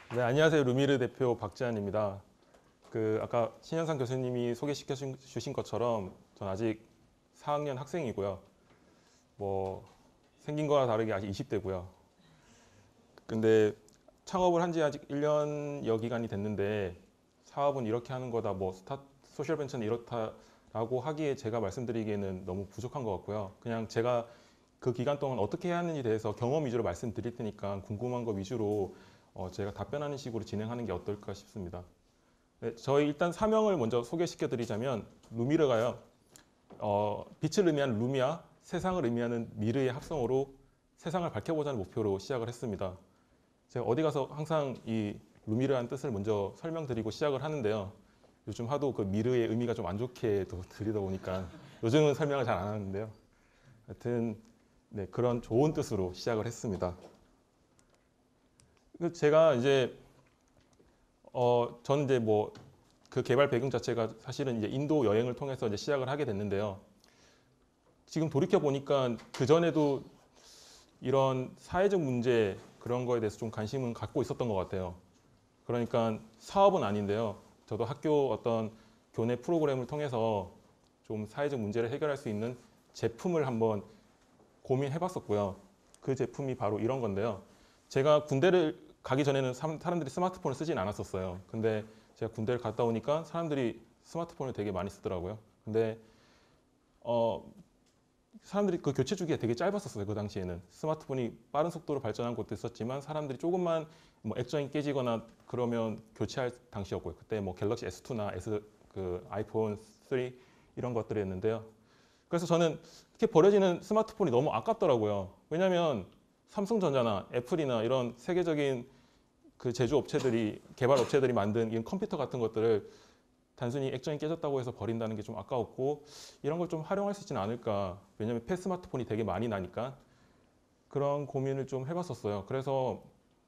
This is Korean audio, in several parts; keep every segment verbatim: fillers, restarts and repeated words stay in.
네, 안녕하세요. 루미르 대표 박재환입니다. 그 아까 신현상 교수님이 소개시켜 주신 것처럼 전 아직 사 학년 학생이고요. 뭐 생긴 거와 다르게 아직 이십 대고요. 근데 창업을 한 지 아직 일 년여 기간이 됐는데 사업은 이렇게 하는 거다, 뭐 스타 소셜 벤처는 이렇다라고 하기에 제가 말씀드리기에는 너무 부족한 것 같고요. 그냥 제가 그 기간 동안 어떻게 해야 하는지 대해서 경험 위주로 말씀드릴 테니까 궁금한 거 위주로 어, 제가 답변하는 식으로 진행하는 게 어떨까 싶습니다. 네, 저희 일단 사명을 먼저 소개시켜 드리자면 루미르가요. 어, 빛을 의미하는 루미아, 세상을 의미하는 미르의 합성어로 세상을 밝혀보자는 목표로 시작을 했습니다. 제가 어디 가서 항상 이 루미르라는 뜻을 먼저 설명드리고 시작을 하는데요. 요즘 하도 그 미르의 의미가 좀 안 좋게 또 들리다 보니까 요즘은 설명을 잘 안 하는데요. 하여튼 네, 그런 좋은 뜻으로 시작을 했습니다. 제가 이제 어, 전 이제 뭐 그 개발 배경 자체가 사실은 이제 인도 여행을 통해서 이제 시작을 하게 됐는데요. 지금 돌이켜 보니까 그 전에도 이런 사회적 문제 그런 거에 대해서 좀 관심은 갖고 있었던 것 같아요. 그러니까 사업은 아닌데요. 저도 학교 어떤 교내 프로그램을 통해서 좀 사회적 문제를 해결할 수 있는 제품을 한번 고민해 봤었고요. 그 제품이 바로 이런 건데요. 제가 군대를 가기 전에는 사람들이 스마트폰을 쓰진 않았었어요. 근데 제가 군대를 갔다 오니까 사람들이 스마트폰을 되게 많이 쓰더라고요. 근데 어, 사람들이 그 교체 주기가 되게 짧았었어요. 그 당시에는 스마트폰이 빠른 속도로 발전한 것도 있었지만 사람들이 조금만 뭐 액정이 깨지거나 그러면 교체할 당시였고요. 그때 뭐 갤럭시 에스 투나 S 그 아이폰 쓰리 이런 것들이었는데요. 그래서 저는 이렇게 버려지는 스마트폰이 너무 아깝더라고요. 왜냐하면 삼성전자나 애플이나 이런 세계적인 그 제조업체들이 개발업체들이 만든 이런 컴퓨터 같은 것들을 단순히 액정이 깨졌다고 해서 버린다는 게 좀 아까웠고 이런 걸 좀 활용할 수 있지는 않을까. 왜냐하면 폐 스마트폰이 되게 많이 나니까 그런 고민을 좀 해봤었어요. 그래서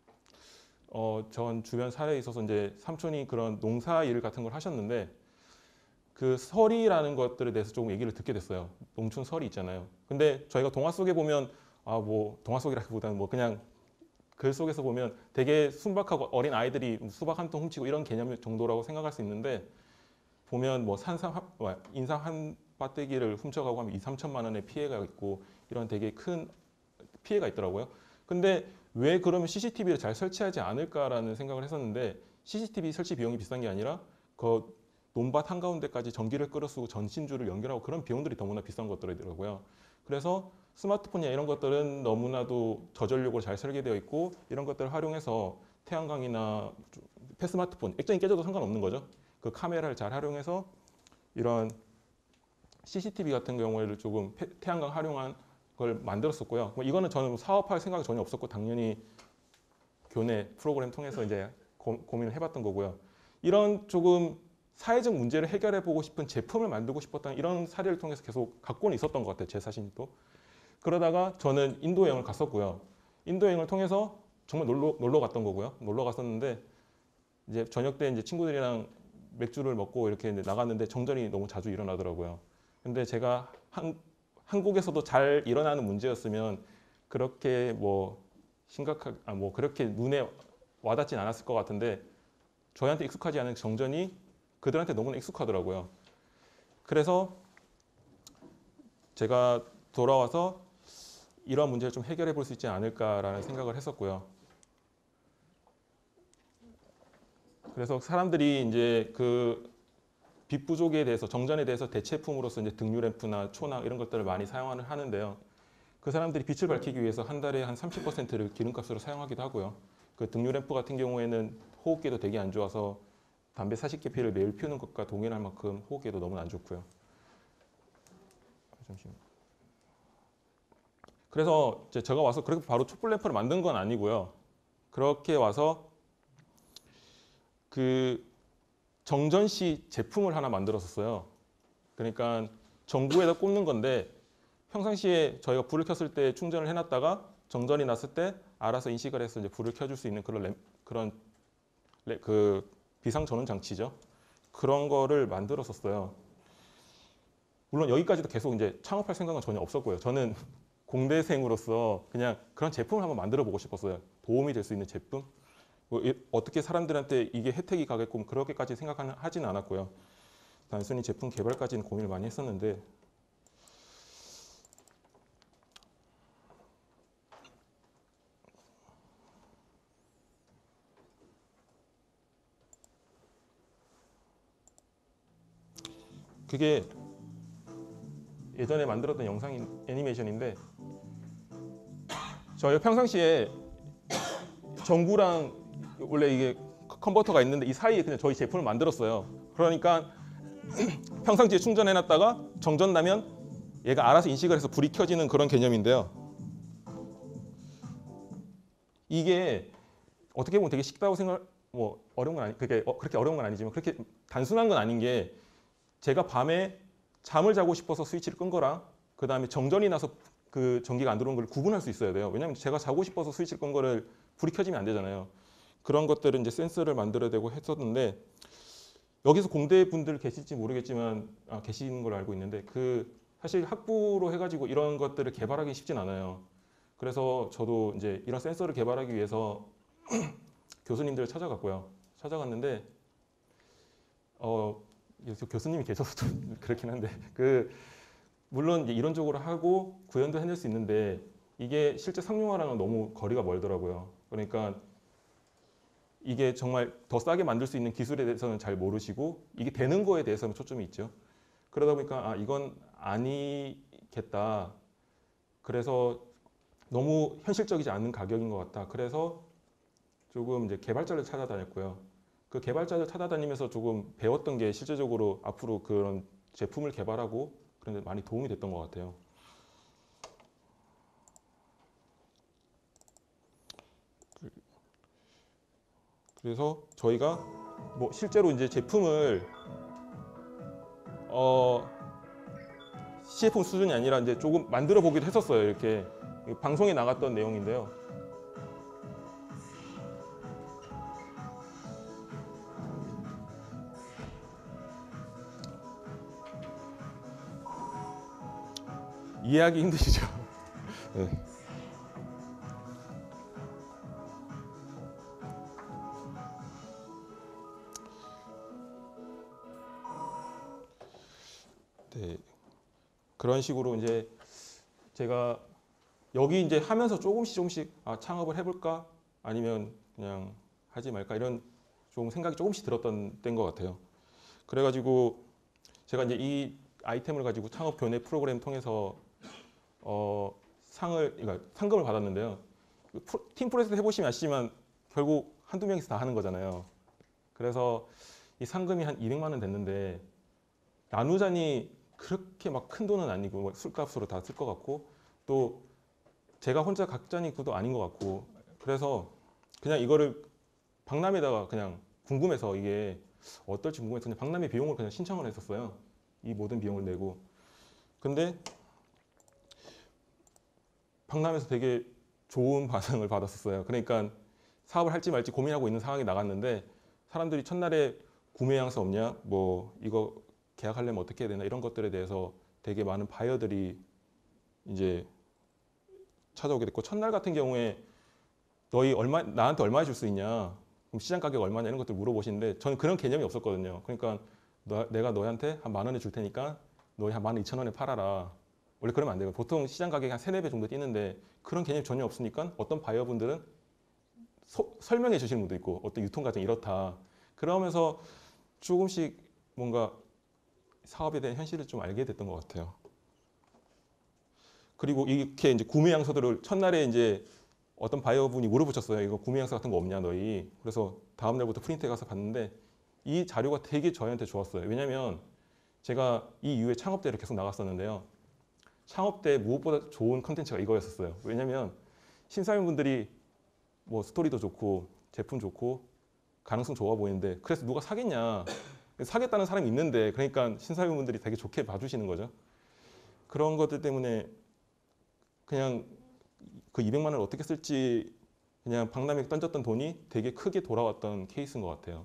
어, 전 주변 사례에 있어서 이제 삼촌이 그런 농사 일 같은 걸 하셨는데 그 설이라는 것들에 대해서 조금 얘기를 듣게 됐어요. 농촌 설이 있잖아요. 근데 저희가 동화 속에 보면 아 뭐 동화 속이라기보다는 뭐 그냥 글 속에서 보면 되게 순박하고 어린 아이들이 수박 한 통 훔치고 이런 개념 정도라고 생각할 수 있는데 보면 뭐 산삼 한, 뭐 인삼 한 빠떼기를 훔쳐가고 하면 이, 삼천만 원의 피해가 있고 이런 되게 큰 피해가 있더라고요. 근데 왜 그러면 씨씨티비를 잘 설치하지 않을까라는 생각을 했었는데 씨씨티비 설치 비용이 비싼 게 아니라 그 논밭 한가운데까지 전기를 끌어쓰고 전신줄을 연결하고 그런 비용들이 너무나 비싼 것들이더라고요. 그래서 스마트폰이나 이런 것들은 너무나도 저전력으로 잘 설계되어 있고 이런 것들을 활용해서 태양광이나 폐스마트폰, 액정이 깨져도 상관없는 거죠. 그 카메라를 잘 활용해서 이런 씨씨티비 같은 경우에를 조금 태양광 활용한 걸 만들었었고요. 뭐 이거는 저는 사업할 생각이 전혀 없었고 당연히 교내 프로그램 통해서 이제 고, 고민을 해봤던 거고요. 이런 조금 사회적 문제를 해결해 보고 싶은 제품을 만들고 싶었던 이런 사례를 통해서 계속 갖고는 있었던 것 같아요. 제 자신도. 그러다가 저는 인도 여행을 갔었고요. 인도 여행을 통해서 정말 놀러, 놀러 갔던 거고요. 놀러 갔었는데 이제 저녁 때 이제 친구들이랑 맥주를 먹고 이렇게 이제 나갔는데 정전이 너무 자주 일어나더라고요. 근데 제가 한, 한국에서도 잘 일어나는 문제였으면 그렇게 뭐 심각하게, 아, 뭐 그렇게 눈에 와닿진 않았을 것 같은데 저희한테 익숙하지 않은 정전이 그들한테 너무나 익숙하더라고요. 그래서 제가 돌아와서 이런 문제를 좀 해결해 볼 수 있지 않을까라는 생각을 했었고요. 그래서 사람들이 이제 그 빛 부족에 대해서 정전에 대해서 대체품으로서 이제 등유 램프나 초나 이런 것들을 많이 사용을 하는데요. 그 사람들이 빛을 밝히기 위해서 한 달에 한 삼십 퍼센트를 기름값으로 사용하기도 하고요. 그 등유 램프 같은 경우에는 호흡기도 되게 안 좋아서 담배 사십 개 피를 매일 피우는 것과 동일할 만큼 호흡기도 너무 안 좋고요. 잠시만요. 그래서 제가 와서 그렇게 바로 촛불 램프를 만든 건 아니고요. 그렇게 와서 그 정전시 제품을 하나 만들었었어요. 그러니까 전구에다 꽂는 건데 평상시에 저희가 불을 켰을 때 충전을 해놨다가 정전이 났을 때 알아서 인식을 해서 이제 불을 켜줄 수 있는 그런 램, 그런 램, 그 비상 전원 장치죠. 그런 거를 만들었었어요. 물론 여기까지도 계속 이제 창업할 생각은 전혀 없었고요. 저는 공대생으로서 그냥 그런 제품을 한번 만들어 보고 싶었어요. 도움이 될 수 있는 제품. 뭐 어떻게 사람들한테 이게 혜택이 가게끔 그렇게까지 생각하지는 않았고요. 단순히 제품 개발까지는 고민을 많이 했었는데 그게 예전에 만들었던 영상 애니메이션인데 저희 평상시에 전구랑 원래 이게 컨버터가 있는데 이 사이에 그냥 저희 제품을 만들었어요. 그러니까 평상시에 충전해놨다가 정전나면 얘가 알아서 인식을 해서 불이 켜지는 그런 개념인데요. 이게 어떻게 보면 되게 쉽다고 생각, 뭐 어려운 건 아니, 그게 어, 그렇게 어려운 건 아니지만 그렇게 단순한 건 아닌 게 제가 밤에 잠을 자고 싶어서 스위치를 끈 거랑 그 다음에 정전이 나서 그 전기가 안 들어오는 걸 구분할 수 있어야 돼요. 왜냐하면 제가 자고 싶어서 스위치를 끈 거를 불이 켜지면 안 되잖아요. 그런 것들은 이제 센서를 만들어야 되고 했었는데 여기서 공대 분들 계실지 모르겠지만 아, 계시는 걸로 알고 있는데 그 사실 학부로 해가지고 이런 것들을 개발하기 쉽진 않아요. 그래서 저도 이제 이런 센서를 개발하기 위해서 교수님들을 찾아갔고요. 찾아갔는데 어, 교수님이 계셔서 좀 그렇긴 한데 그 물론 이제 이론적으로 하고 구현도 해낼 수 있는데 이게 실제 상용화랑은 너무 거리가 멀더라고요. 그러니까 이게 정말 더 싸게 만들 수 있는 기술에 대해서는 잘 모르시고 이게 되는 거에 대해서는 초점이 있죠. 그러다 보니까 아 이건 아니겠다. 그래서 너무 현실적이지 않은 가격인 것 같다. 그래서 조금 이제 개발자를 찾아다녔고요. 그 개발자를 찾아다니면서 조금 배웠던 게 실제적으로 앞으로 그런 제품을 개발하고 그런 데 많이 도움이 됐던 것 같아요. 그래서 저희가 뭐 실제로 이제 제품을 어 씨에프 수준이 아니라 이제 조금 만들어 보기도 했었어요. 이렇게 방송에 나갔던 내용인데요. 이해하기 힘드시죠? 네. 네. 그런 식으로 이제 제가 여기 이제 하면서 조금씩 조금씩 아, 창업을 해볼까 아니면 그냥 하지 말까 이런 좀 생각이 조금씩 들었던 때인 것 같아요. 그래가지고 제가 이제 이 아이템을 가지고 창업 교내 프로그램 통해서 어, 상을 그러니까 상금을 받았는데요. 팀 프로젝트 해보시면 아시지만 결국 한두 명이서 다 하는 거잖아요. 그래서 이 상금이 한 이백만 원 됐는데 나누자니 그렇게 막 큰 돈은 아니고 뭐 술값으로 다 쓸 것 같고 또 제가 혼자 각자니 그도 아닌 것 같고 그래서 그냥 이거를 박람회에다가 그냥 궁금해서 이게 어떨지 궁금해서 그냥 박람회 비용을 그냥 신청을 했었어요. 이 모든 비용을 내고. 근데 박람회에서 되게 좋은 반응을 받았었어요. 그러니까 사업을 할지 말지 고민하고 있는 상황이 나갔는데 사람들이 첫날에 구매 양서 없냐, 뭐 이거 계약하려면 어떻게 해야 되나 이런 것들에 대해서 되게 많은 바이어들이 이제 찾아오게 됐고 첫날 같은 경우에 너희 얼마 나한테 얼마 줄 수 있냐, 그럼 시장 가격 얼마냐 이런 것들 물어보시는데 저는 그런 개념이 없었거든요. 그러니까 너, 내가 너한테 한 만 원에 줄 테니까 너희 한 만 이천 원에 팔아라. 원래 그러면 안 돼요. 보통 시장 가격이 한 세네 배 정도 뛰는데 그런 개념이 전혀 없으니까 어떤 바이어분들은 소, 설명해 주시는 분도 있고 어떤 유통 과정이 이렇다. 그러면서 조금씩 뭔가 사업에 대한 현실을 좀 알게 됐던 것 같아요. 그리고 이렇게 이제 구매 양서들을 첫날에 이제 어떤 바이어분이 물어보셨어요. 이거 구매 양서 같은 거 없냐 너희. 그래서 다음 날부터 프린트에 가서 봤는데 이 자료가 되게 저희한테 좋았어요. 왜냐하면 제가 이 이후에 창업대를 계속 나갔었는데요. 창업대 무엇보다 좋은 컨텐츠가 이거였었어요. 왜냐하면 심사위원분들이 뭐 스토리도 좋고 제품 좋고 가능성 좋아 보이는데 그래서 누가 사겠냐. 사겠다는 사람이 있는데 그러니까 심사위원분들이 되게 좋게 봐주시는 거죠. 그런 것들 때문에 그냥 그 이백만 원을 어떻게 쓸지 그냥 박람회에 던졌던 돈이 되게 크게 돌아왔던 케이스인 것 같아요.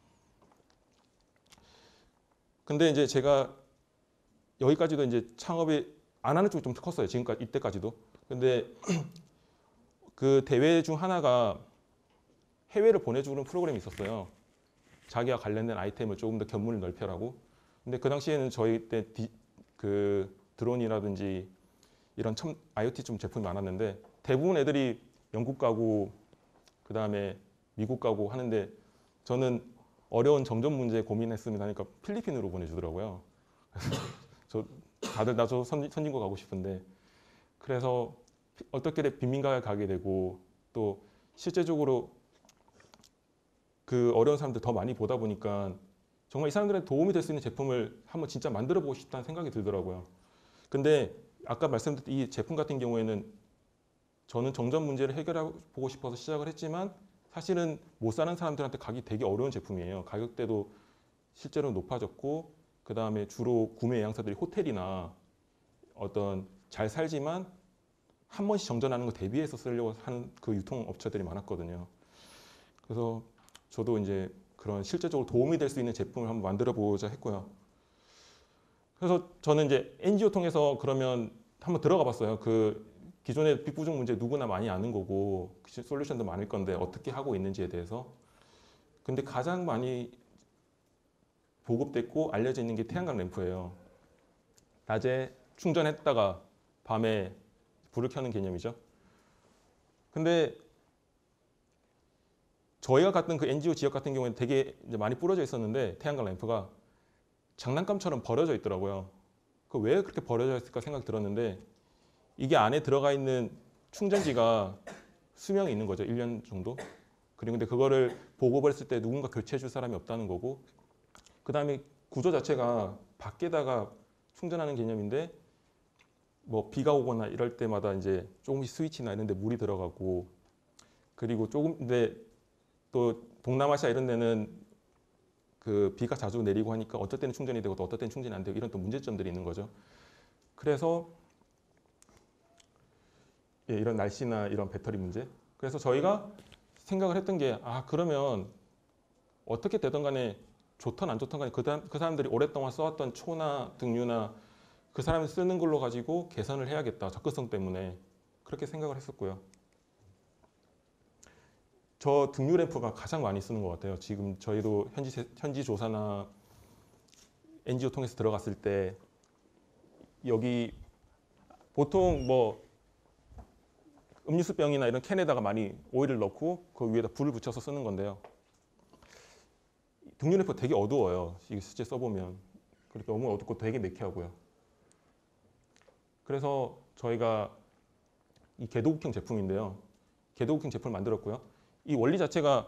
근데 이제 제가 여기까지도 이제 창업이 안 하는 쪽이 좀 컸어요. 지금까지 이때까지도. 근데 그 대회 중 하나가 해외를 보내주는 프로그램이 있었어요. 자기와 관련된 아이템을 조금 더 견문을 넓혀라고. 근데 그 당시에는 저희 때 디, 그 드론이라든지 이런 첨, 아이오티 좀 제품이 많았는데 대부분 애들이 영국 가고 그 다음에 미국 가고 하는데 저는 어려운 정전 문제 고민했습니다 하니까 필리핀으로 보내주더라고요. 저 다들 나저 선진국 가고 싶은데 그래서 어떻게 빈민가에 가게 되고 또 실제적으로 그 어려운 사람들 더 많이 보다 보니까 정말 이 사람들한테 도움이 될 수 있는 제품을 한번 진짜 만들어 보고 싶다는 생각이 들더라고요. 근데 아까 말씀드린 이 제품 같은 경우에는 저는 정전 문제를 해결해 보고 싶어서 시작을 했지만 사실은 못 사는 사람들한테 가기 되게 어려운 제품이에요. 가격대도 실제로 높아졌고 그 다음에 주로 구매 예약사들이 호텔이나 어떤 잘 살지만 한 번씩 정전하는 거 대비해서 쓰려고 하는 그 유통업체들이 많았거든요. 그래서 저도 이제 그런 실제적으로 도움이 될 수 있는 제품을 한번 만들어 보자 했고요. 그래서 저는 이제 엔지오 통해서 그러면 한번 들어가 봤어요. 그 기존의 빅부중 문제 누구나 많이 아는 거고 솔루션도 많을 건데 어떻게 하고 있는지에 대해서. 근데 가장 많이 보급됐고 알려져 있는 게 태양광 램프예요. 낮에 충전했다가 밤에 불을 켜는 개념이죠. 근데 저희가 갔던 그 엔지오 지역 같은 경우에는 되게 이제 많이 뿌려져 있었는데 태양광 램프가 장난감처럼 버려져 있더라고요. 그 왜 그렇게 버려져 있을까 생각이 들었는데 이게 안에 들어가 있는 충전지가 수명이 있는 거죠. 일 년 정도. 그리고 근데 그거를 보급을 했을 때 누군가 교체해 줄 사람이 없다는 거고 그 다음에 구조 자체가 밖에다가 충전하는 개념인데 뭐 비가 오거나 이럴 때마다 이제 조금씩 스위치나 이런 데 물이 들어가고 그리고 조금 근데 또 동남아시아 이런 데는 그 비가 자주 내리고 하니까 어떨 때는 충전이 되고 또 어떨 때는 충전이 안 되고 이런 또 문제점들이 있는 거죠. 그래서 예, 이런 날씨나 이런 배터리 문제. 그래서 저희가 생각을 했던 게 아 그러면 어떻게 되든 간에 좋든 안 좋든 간에 그, 그 사람들이 오랫동안 써왔던 초나 등유나 그 사람이 쓰는 걸로 가지고 개선을 해야겠다. 접근성 때문에. 그렇게 생각을 했었고요. 저 등유 램프가 가장 많이 쓰는 것 같아요. 지금 저희도 현지, 현지 조사나 엔지오 통해서 들어갔을 때 여기 보통 뭐 음료수병이나 이런 캔에다가 많이 오일을 넣고 그 위에다 불을 붙여서 쓰는 건데요. 등유 램프 되게 어두워요. 이게 실제 써보면. 그렇게 너무 어둡고 되게 매캐하고요. 그래서 저희가 이 궤도국형 제품인데요. 궤도국형 제품을 만들었고요. 이 원리 자체가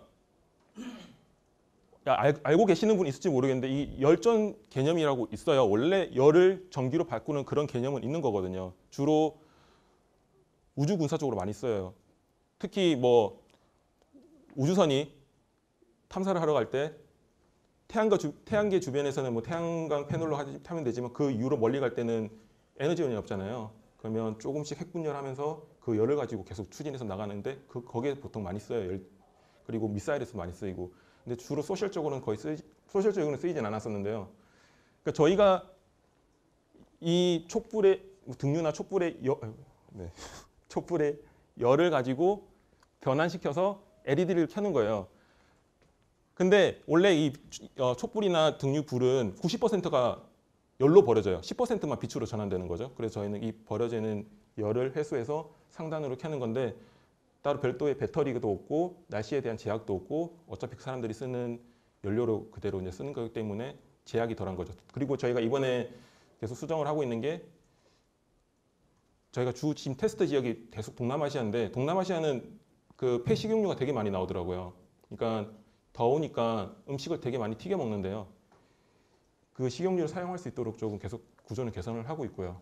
알, 알고 계시는 분 있을지 모르겠는데 이 열전 개념이라고 있어요. 원래 열을 전기로 바꾸는 그런 개념은 있는 거거든요. 주로 우주 군사 쪽으로 많이 써요. 특히 뭐 우주선이 탐사를 하러 갈 때 태양과 주, 태양계 주변에서는 뭐 태양광 패널로 하지, 타면 되지만 그 이후로 멀리 갈 때는 에너지원이 없잖아요. 그러면 조금씩 핵분열하면서 그 열을 가지고 계속 추진해서 나가는데 그 거기에 보통 많이 써요. 열, 그리고 미사일에서 많이 쓰이고. 근데 주로 소셜적으로는 거의 쓰이, 소셜적으로는 쓰이진 않았었는데요. 그러니까 저희가 이 촛불의 등유나 촛불의 여, 네. 촛불의 열을 가지고 변환시켜서 엘이디를 켜는 거예요. 근데 원래 이 촛불이나 등유 불은 구십 퍼센트가 열로 버려져요. 십 퍼센트만 빛으로 전환되는 거죠. 그래서 저희는 이 버려지는 열을 회수해서 상단으로 켜는 건데 따로 별도의 배터리도 없고 날씨에 대한 제약도 없고 어차피 그 사람들이 쓰는 연료로 그대로 이제 쓰는 거기 때문에 제약이 덜한 거죠. 그리고 저희가 이번에 계속 수정을 하고 있는 게 저희가 주 지금 테스트 지역이 계속 동남아시아인데 동남아시아는 그 폐식용유가 되게 많이 나오더라고요. 그러니까 더우니까 음식을 되게 많이 튀겨 먹는데요. 그 식용유를 사용할 수 있도록 조금 계속 구조는 개선을 하고 있고요.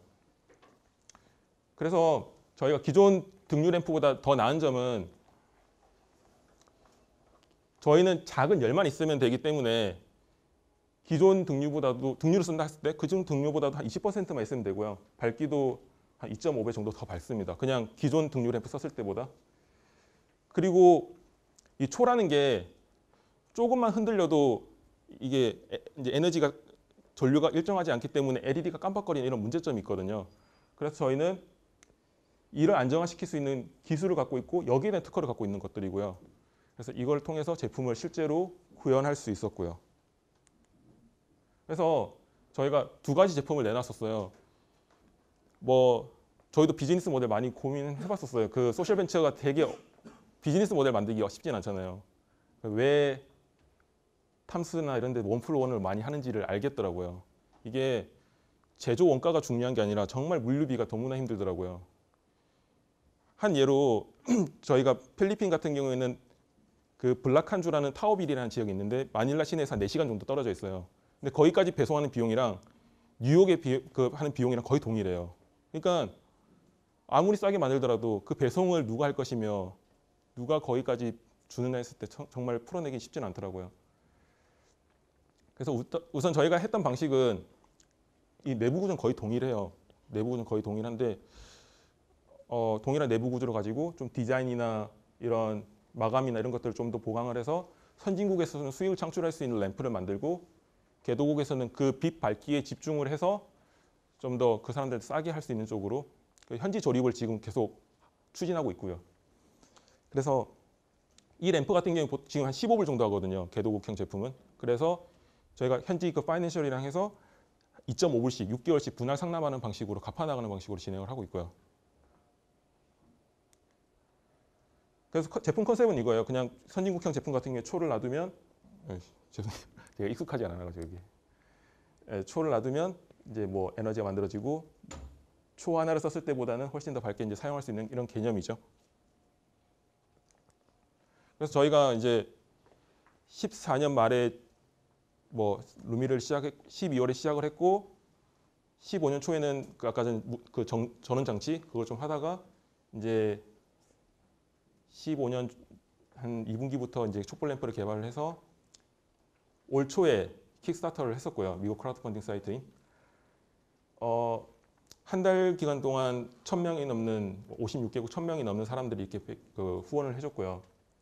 그래서 저희가 기존 등유 램프보다 더 나은 점은 저희는 작은 열만 있으면 되기 때문에 기존 등유보다도 등유를 쓴다 했을 때 그중 등유보다도 한 이십 퍼센트만 있으면 되고요. 밝기도 한 이 점 오 배 정도 더 밝습니다. 그냥 기존 등유 램프 썼을 때보다. 그리고 이 초라는 게 조금만 흔들려도 이게 이제 에너지가 전류가 일정하지 않기 때문에 엘이디가 깜빡거리는 이런 문제점이 있거든요. 그래서 저희는 이를 안정화시킬 수 있는 기술을 갖고 있고 여기에 대한 특허를 갖고 있는 것들이고요. 그래서 이걸 통해서 제품을 실제로 구현할 수 있었고요. 그래서 저희가 두 가지 제품을 내놨었어요. 뭐 저희도 비즈니스 모델 많이 고민해봤었어요. 그 소셜 벤처가 되게 비즈니스 모델 만들기가 쉽진 않잖아요. 왜 탐스나 이런 데 원플러 원을 많이 하는지를 알겠더라고요. 이게 제조 원가가 중요한 게 아니라 정말 물류비가 너무나 힘들더라고요. 한 예로 저희가 필리핀 같은 경우에는 그 블라칸주라는 타오빌이라는 지역이 있는데 마닐라 시내에서 한 네 시간 정도 떨어져 있어요. 근데 거기까지 배송하는 비용이랑 뉴욕에 비, 그 하는 비용이랑 거의 동일해요. 그러니까 아무리 싸게 만들더라도 그 배송을 누가 할 것이며 누가 거기까지 주느냐 했을 때 정말 풀어내기 쉽지는 않더라고요. 그래서 우선 저희가 했던 방식은 이 내부 구조는 거의 동일해요. 내부 구조는 거의 동일한데 어, 동일한 내부 구조를 가지고 좀 디자인이나 이런 마감이나 이런 것들을 좀 더 보강을 해서 선진국에서는 수익을 창출할 수 있는 램프를 만들고 개도국에서는 그 빛 밝기에 집중을 해서 좀 더 그 사람들 싸게 할 수 있는 쪽으로 현지 조립을 지금 계속 추진하고 있고요. 그래서 이 램프 같은 경우 지금 한 십오 불 정도 하거든요. 개도국형 제품은. 그래서 저희가 현지 그 파이낸셜이랑 해서 이 점 오 불씩 육 개월씩 분할 상납하는 방식으로 갚아나가는 방식으로 진행을 하고 있고요. 그래서 제품 컨셉은 이거예요. 그냥 선진국형 제품 같은 경우에 초를 놔두면 에이, 죄송해요. 제가 익숙하지 않아가지고 여기 예, 초를 놔두면 이제 뭐 에너지가 만들어지고 초 하나를 썼을 때보다는 훨씬 더 밝게 이제 사용할 수 있는 이런 개념이죠. 그래서 저희가 이제 십사 년 말에 뭐 루미를 시작했 십이월에 시작을 했고 십오 년 초에는 그 아까 전 그 전원 장치 그걸 좀 하다가 이제 십오 년 한 이 분기부터 이제 촛불 램프를 개발을 해서 올 초에 킥스타터를 했었고요. 미국 크라우드 펀딩 사이트인. 어, 한 달 기간 동안 천 명이 넘는 오십육 개국 천 명이 넘는 사람들이 이렇게 그 후원을 해줬고요.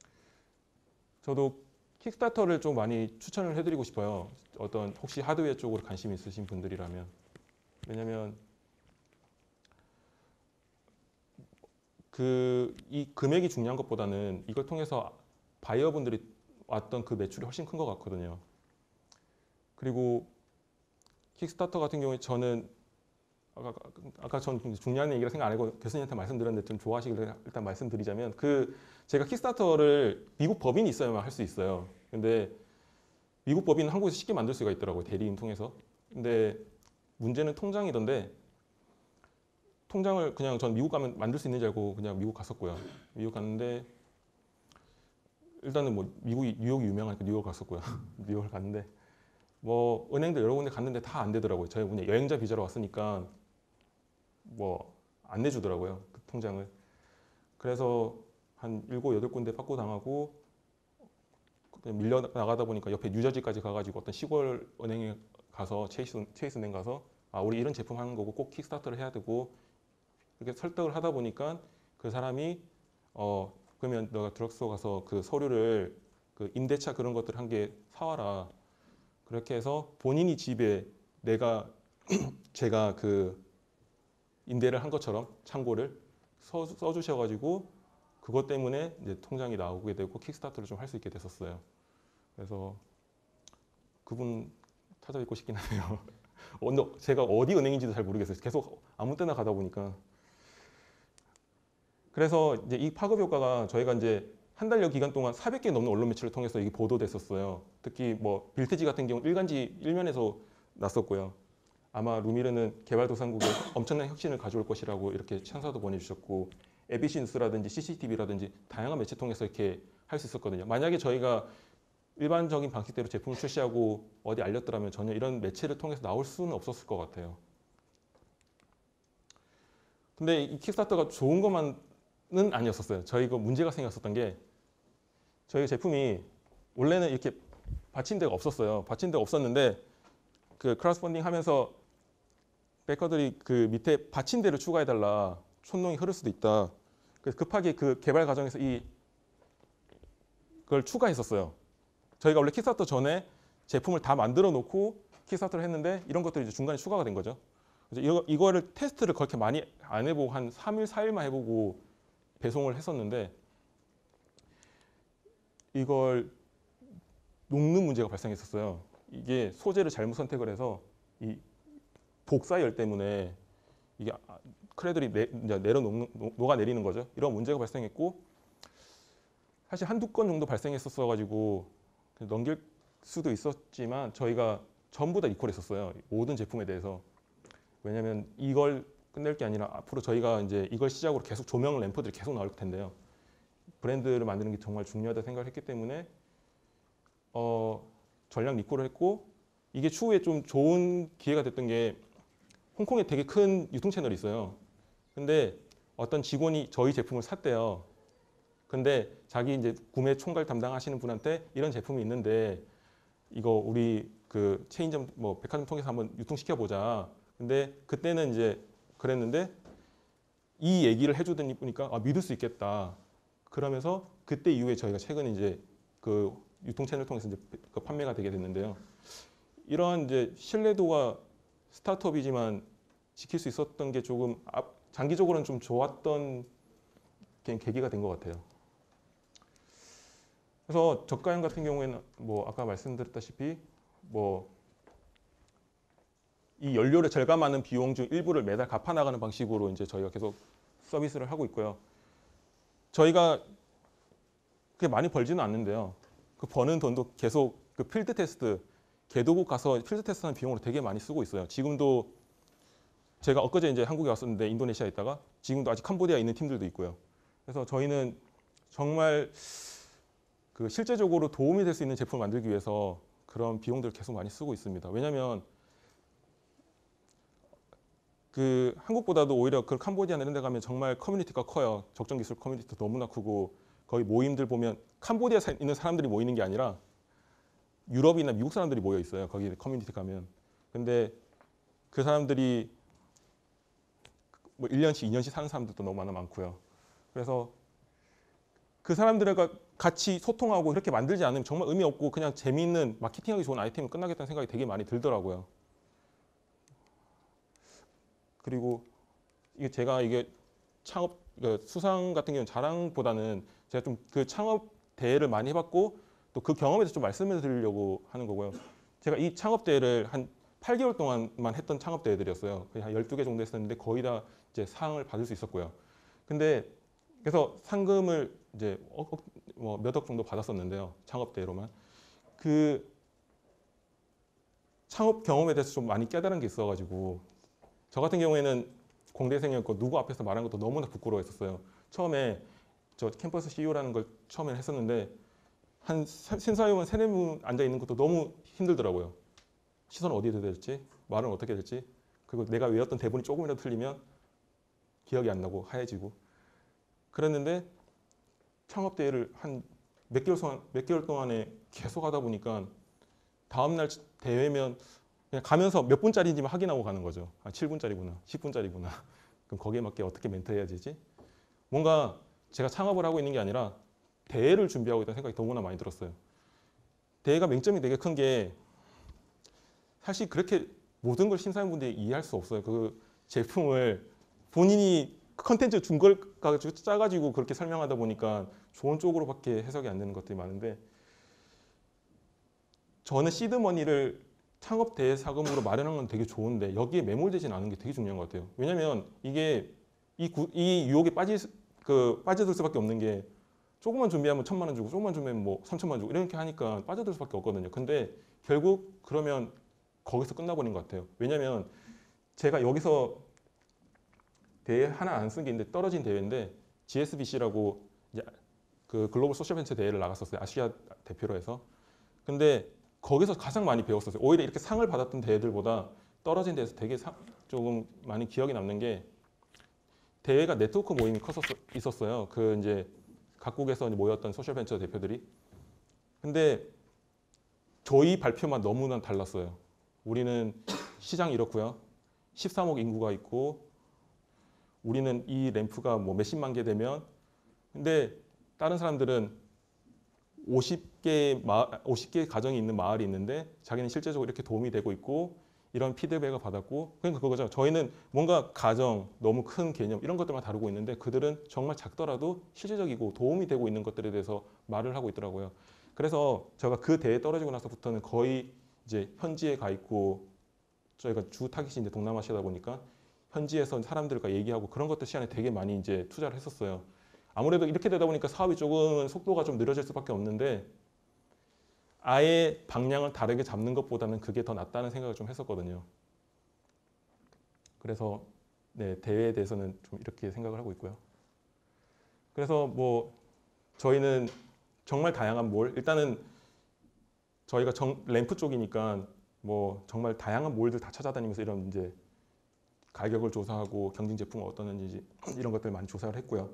저도 킥스타터를 좀 많이 추천을 해드리고 싶어요. 어떤 혹시 하드웨어 쪽으로 관심 있으신 분들이라면. 왜냐면 그 이 금액이 중요한 것보다는 이걸 통해서 바이어분들이 왔던 그 매출이 훨씬 큰 것 같거든요. 그리고 킥스타터 같은 경우에 저는 아까, 아까 전 중요한 얘기라 생각 안 하고 교수님한테 말씀드렸는데 좀 좋아하시길래 일단 말씀드리자면 그 제가 킥스타터를 미국 법인이 있어야만 할 수 있어요. 근데 미국 법인은 한국에서 쉽게 만들 수가 있더라고요. 대리인 통해서. 근데 문제는 통장이던데 통장을 그냥 전 미국 가면 만들 수 있는지 알고 그냥 미국 갔었고요. 미국 갔는데 일단은 뭐 미국이 뉴욕이 유명하니까 뉴욕 갔었고요. 뉴욕을 갔는데 뭐 은행들 여러 군데 갔는데 다 안 되더라고요. 저희 그냥 여행자 비자로 왔으니까 뭐 안 내주더라고요. 그 통장을. 그래서 한 일곱 여덟 군데 받고 당하고 밀려 나가다 보니까 옆에 뉴저지까지 가가지고 어떤 시골 은행에 가서 체이스, 체이스 은행 가서 아 우리 이런 제품 하는 거고 꼭 킥스타터를 해야 되고 이렇게 설득을 하다 보니까 그 사람이 어 그러면 너가 드럭스토어 가서 그 서류를 그 임대차 그런 것들 한 개 사와라. 그렇게 해서 본인이 집에 내가 제가 그 임대를 한 것처럼 창고를 써, 써주셔가지고 그것 때문에 이제 통장이 나오게 되고 킥스타터를 좀 할 수 있게 됐었어요. 그래서 그분 찾아뵙고 싶긴 하네요. 제가 어디 은행인지도 잘 모르겠어요. 계속 아무 때나 가다 보니까. 그래서 이제 이 파급 효과가 저희가 이제 한 달여 기간 동안 사백 개 넘는 언론 매체를 통해서 이게 보도됐었어요. 특히 뭐 빌트지 같은 경우 일간지 일면에서 났었고요. 아마 루미르는 개발도상국에 엄청난 혁신을 가져올 것이라고 이렇게 찬사도 보내주셨고 에이비씨 뉴스라든지 씨씨티비라든지 다양한 매체 통해서 이렇게 할 수 있었거든요. 만약에 저희가 일반적인 방식대로 제품을 출시하고 어디 알렸더라면 전혀 이런 매체를 통해서 나올 수는 없었을 것 같아요. 근데 이 킥스타터가 좋은 것만은 아니었었어요. 저희가 문제가 생겼었던 게 저희 제품이 원래는 이렇게 받침대가 없었어요. 받침대가 없었는데 그 크라우드 펀딩 하면서 백커들이 그 밑에 받침대를 추가해달라. 촌농이 흐를 수도 있다. 그래서 급하게 그 개발 과정에서 이 그걸 추가했었어요. 저희가 원래 킥스타터 전에 제품을 다 만들어 놓고 킥스타터를 했는데 이런 것들이 이제 중간에 추가가 된 거죠. 그래서 이거, 이거를 테스트를 그렇게 많이 안 해보고 한 삼 일, 사 일만 해보고 배송을 했었는데 이걸 녹는 문제가 발생했었어요. 이게 소재를 잘못 선택을 해서 이 복사열 때문에 이게 크레들이 내, 내려 녹는, 녹아 내리는 거죠. 이런 문제가 발생했고 사실 한두 건 정도 발생했었어 가지고 넘길 수도 있었지만 저희가 전부 다 리콜했었어요. 모든 제품에 대해서. 왜냐하면 이걸 끝낼 게 아니라 앞으로 저희가 이제 이걸 시작으로 계속 조명 램프들이 계속 나올 텐데요. 브랜드를 만드는 게 정말 중요하다 생각을 했기 때문에 어, 전량 리콜을 했고 이게 추후에 좀 좋은 기회가 됐던 게 홍콩에 되게 큰 유통 채널이 있어요. 근데 어떤 직원이 저희 제품을 샀대요. 근데 자기 이제 구매 총괄 담당하시는 분한테 이런 제품이 있는데 이거 우리 그 체인점 뭐 백화점 통해서 한번 유통시켜 보자. 근데 그때는 이제 그랬는데 이 얘기를 해주더니 보니까 아, 믿을 수 있겠다. 그러면서 그때 이후에 저희가 최근 이제 그 유통 채널 통해서 이제 그 판매가 되게 됐는데요. 이러한 이제 신뢰도가 스타트업이지만 지킬 수 있었던 게 조금 장기적으로는 좀 좋았던 계기가 된 것 같아요. 그래서 저가형 같은 경우에는 뭐 아까 말씀드렸다시피 뭐 이 연료를 절감하는 비용 중 일부를 매달 갚아 나가는 방식으로 이제 저희가 계속 서비스를 하고 있고요. 저희가 그렇게 많이 벌지는 않는데요. 그 버는 돈도 계속 그 필드 테스트, 개도국 가서 필드 테스트하는 비용으로 되게 많이 쓰고 있어요. 지금도 제가 엊그제 이제 한국에 왔었는데 인도네시아에 있다가 지금도 아직 캄보디아에 있는 팀들도 있고요. 그래서 저희는 정말 그 실제적으로 도움이 될 수 있는 제품을 만들기 위해서 그런 비용들을 계속 많이 쓰고 있습니다. 왜냐하면 그 한국보다도 오히려 그 캄보디아나 이런 데 가면 정말 커뮤니티가 커요. 적정 기술 커뮤니티도 너무나 크고 거기 모임들 보면 캄보디아에 있는 사람들이 모이는 게 아니라 유럽이나 미국 사람들이 모여 있어요. 거기 커뮤니티 가면. 근데 그 사람들이 뭐 일 년씩, 이 년씩 사는 사람들도 너무 많아 많고요. 그래서 그 사람들과 같이 소통하고 이렇게 만들지 않으면 정말 의미 없고 그냥 재미있는 마케팅하기 좋은 아이템은 끝나겠다는 생각이 되게 많이 들더라고요. 그리고 이게 제가 이게 창업 수상 같은 경우는 자랑보다는 제가 좀 그 창업 대회를 많이 해봤고 또 그 경험에 대해서 좀 말씀을 드리려고 하는 거고요. 제가 이 창업 대회를 한 팔 개월 동안만 했던 창업 대회들이었어요. 거의 한 열두 개 정도 했었는데 거의 다 이제 상을 받을 수 있었고요. 근데 그래서 상금을 이제 뭐 몇 억 정도 받았었는데요. 창업 대회로만. 그 창업 경험에 대해서 좀 많이 깨달은 게 있어가지고 저 같은 경우에는 공대생이었고 누구 앞에서 말하는 것도 너무나 부끄러워했었어요. 처음에 저 캠퍼스 씨이오라는 걸 처음에 했었는데 한 심사위원 세네 분 앉아 있는 것도 너무 힘들더라고요. 시선을 어디에 둬야 될지, 말은 어떻게 될지, 그리고 내가 외웠던 대본이 조금이라도 틀리면 기억이 안 나고 하얘지고 그랬는데 창업 대회를 한 몇 개월 동안 몇 개월 동안에 계속 하다 보니까 다음 날 대회면 그냥 가면서 몇 분짜리인지만 확인하고 가는 거죠. 아, 칠 분짜리구나, 십 분짜리구나. 그럼 거기에 맞게 어떻게 멘트해야 되지? 뭔가 제가 창업을 하고 있는 게 아니라 대회를 준비하고 있다는 생각이 너무나 많이 들었어요. 대회가 맹점이 되게 큰 게 사실 그렇게 모든 걸 심사위원분들이 이해할 수 없어요. 그 제품을 본인이 컨텐츠 준 걸 가지고 짜가지고 그렇게 설명하다 보니까 좋은 쪽으로밖에 해석이 안 되는 것들이 많은데 저는 시드머니를 창업 대회 자금으로 마련한 건 되게 좋은데 여기에 매몰되지는 않은 게 되게 중요한 것 같아요. 왜냐하면 이게 이, 구, 이 유혹에 빠질 그 빠져들 수밖에 없는 게 조금만 준비하면 천만 원 주고 조금만 준비하면 뭐 삼천만 원 주고 이렇게 하니까 빠져들 수밖에 없거든요. 근데 결국 그러면 거기서 끝나버린 것 같아요. 왜냐하면 제가 여기서 대회 하나 안 쓴 게 있는데 떨어진 대회인데 지에스비씨라고 이제 그 글로벌 소셜벤처 대회를 나갔었어요. 아시아 대표로 해서. 근데 거기서 가장 많이 배웠었어요. 오히려 이렇게 상을 받았던 대회들보다 떨어진 데에서 되게 사, 조금 많이 기억에 남는 게 대회가 네트워크 모임이 컸었, 있었어요. 그 이제 각국에서 모였던 소셜벤처 대표들이. 근데 저희 발표만 너무나 달랐어요. 우리는 시장이 이렇고요. 십삼억 인구가 있고 우리는 이 램프가 뭐 몇십만 개 되면 근데 다른 사람들은 오십 개, 마, 오십 개 가정이 있는 마을이 있는데 자기는 실제적으로 이렇게 도움이 되고 있고 이런 피드백을 받았고, 그러니까 그거죠. 저희는 뭔가 가정, 너무 큰 개념 이런 것들만 다루고 있는데 그들은 정말 작더라도 실질적이고 도움이 되고 있는 것들에 대해서 말을 하고 있더라고요. 그래서 제가 그 대회 떨어지고 나서부터는 거의 이제 현지에 가 있고, 저희가 주 타깃이 이제 동남아시아다 보니까 현지에서 사람들과 얘기하고 그런 것들 시간에 되게 많이 이제 투자를 했었어요. 아무래도 이렇게 되다 보니까 사업이 조금은 속도가 좀 느려질 수밖에 없는데, 아예 방향을 다르게 잡는 것보다는 그게 더 낫다는 생각을 좀 했었거든요. 그래서 네, 대회에 대해서는 좀 이렇게 생각을 하고 있고요. 그래서 뭐 저희는 정말 다양한 몰, 일단은 저희가 정, 램프 쪽이니까 뭐 정말 다양한 몰들 다 찾아다니면서 이런 이제 가격을 조사하고 경쟁 제품은 어떠는지 이런 것들 많이 조사를 했고요.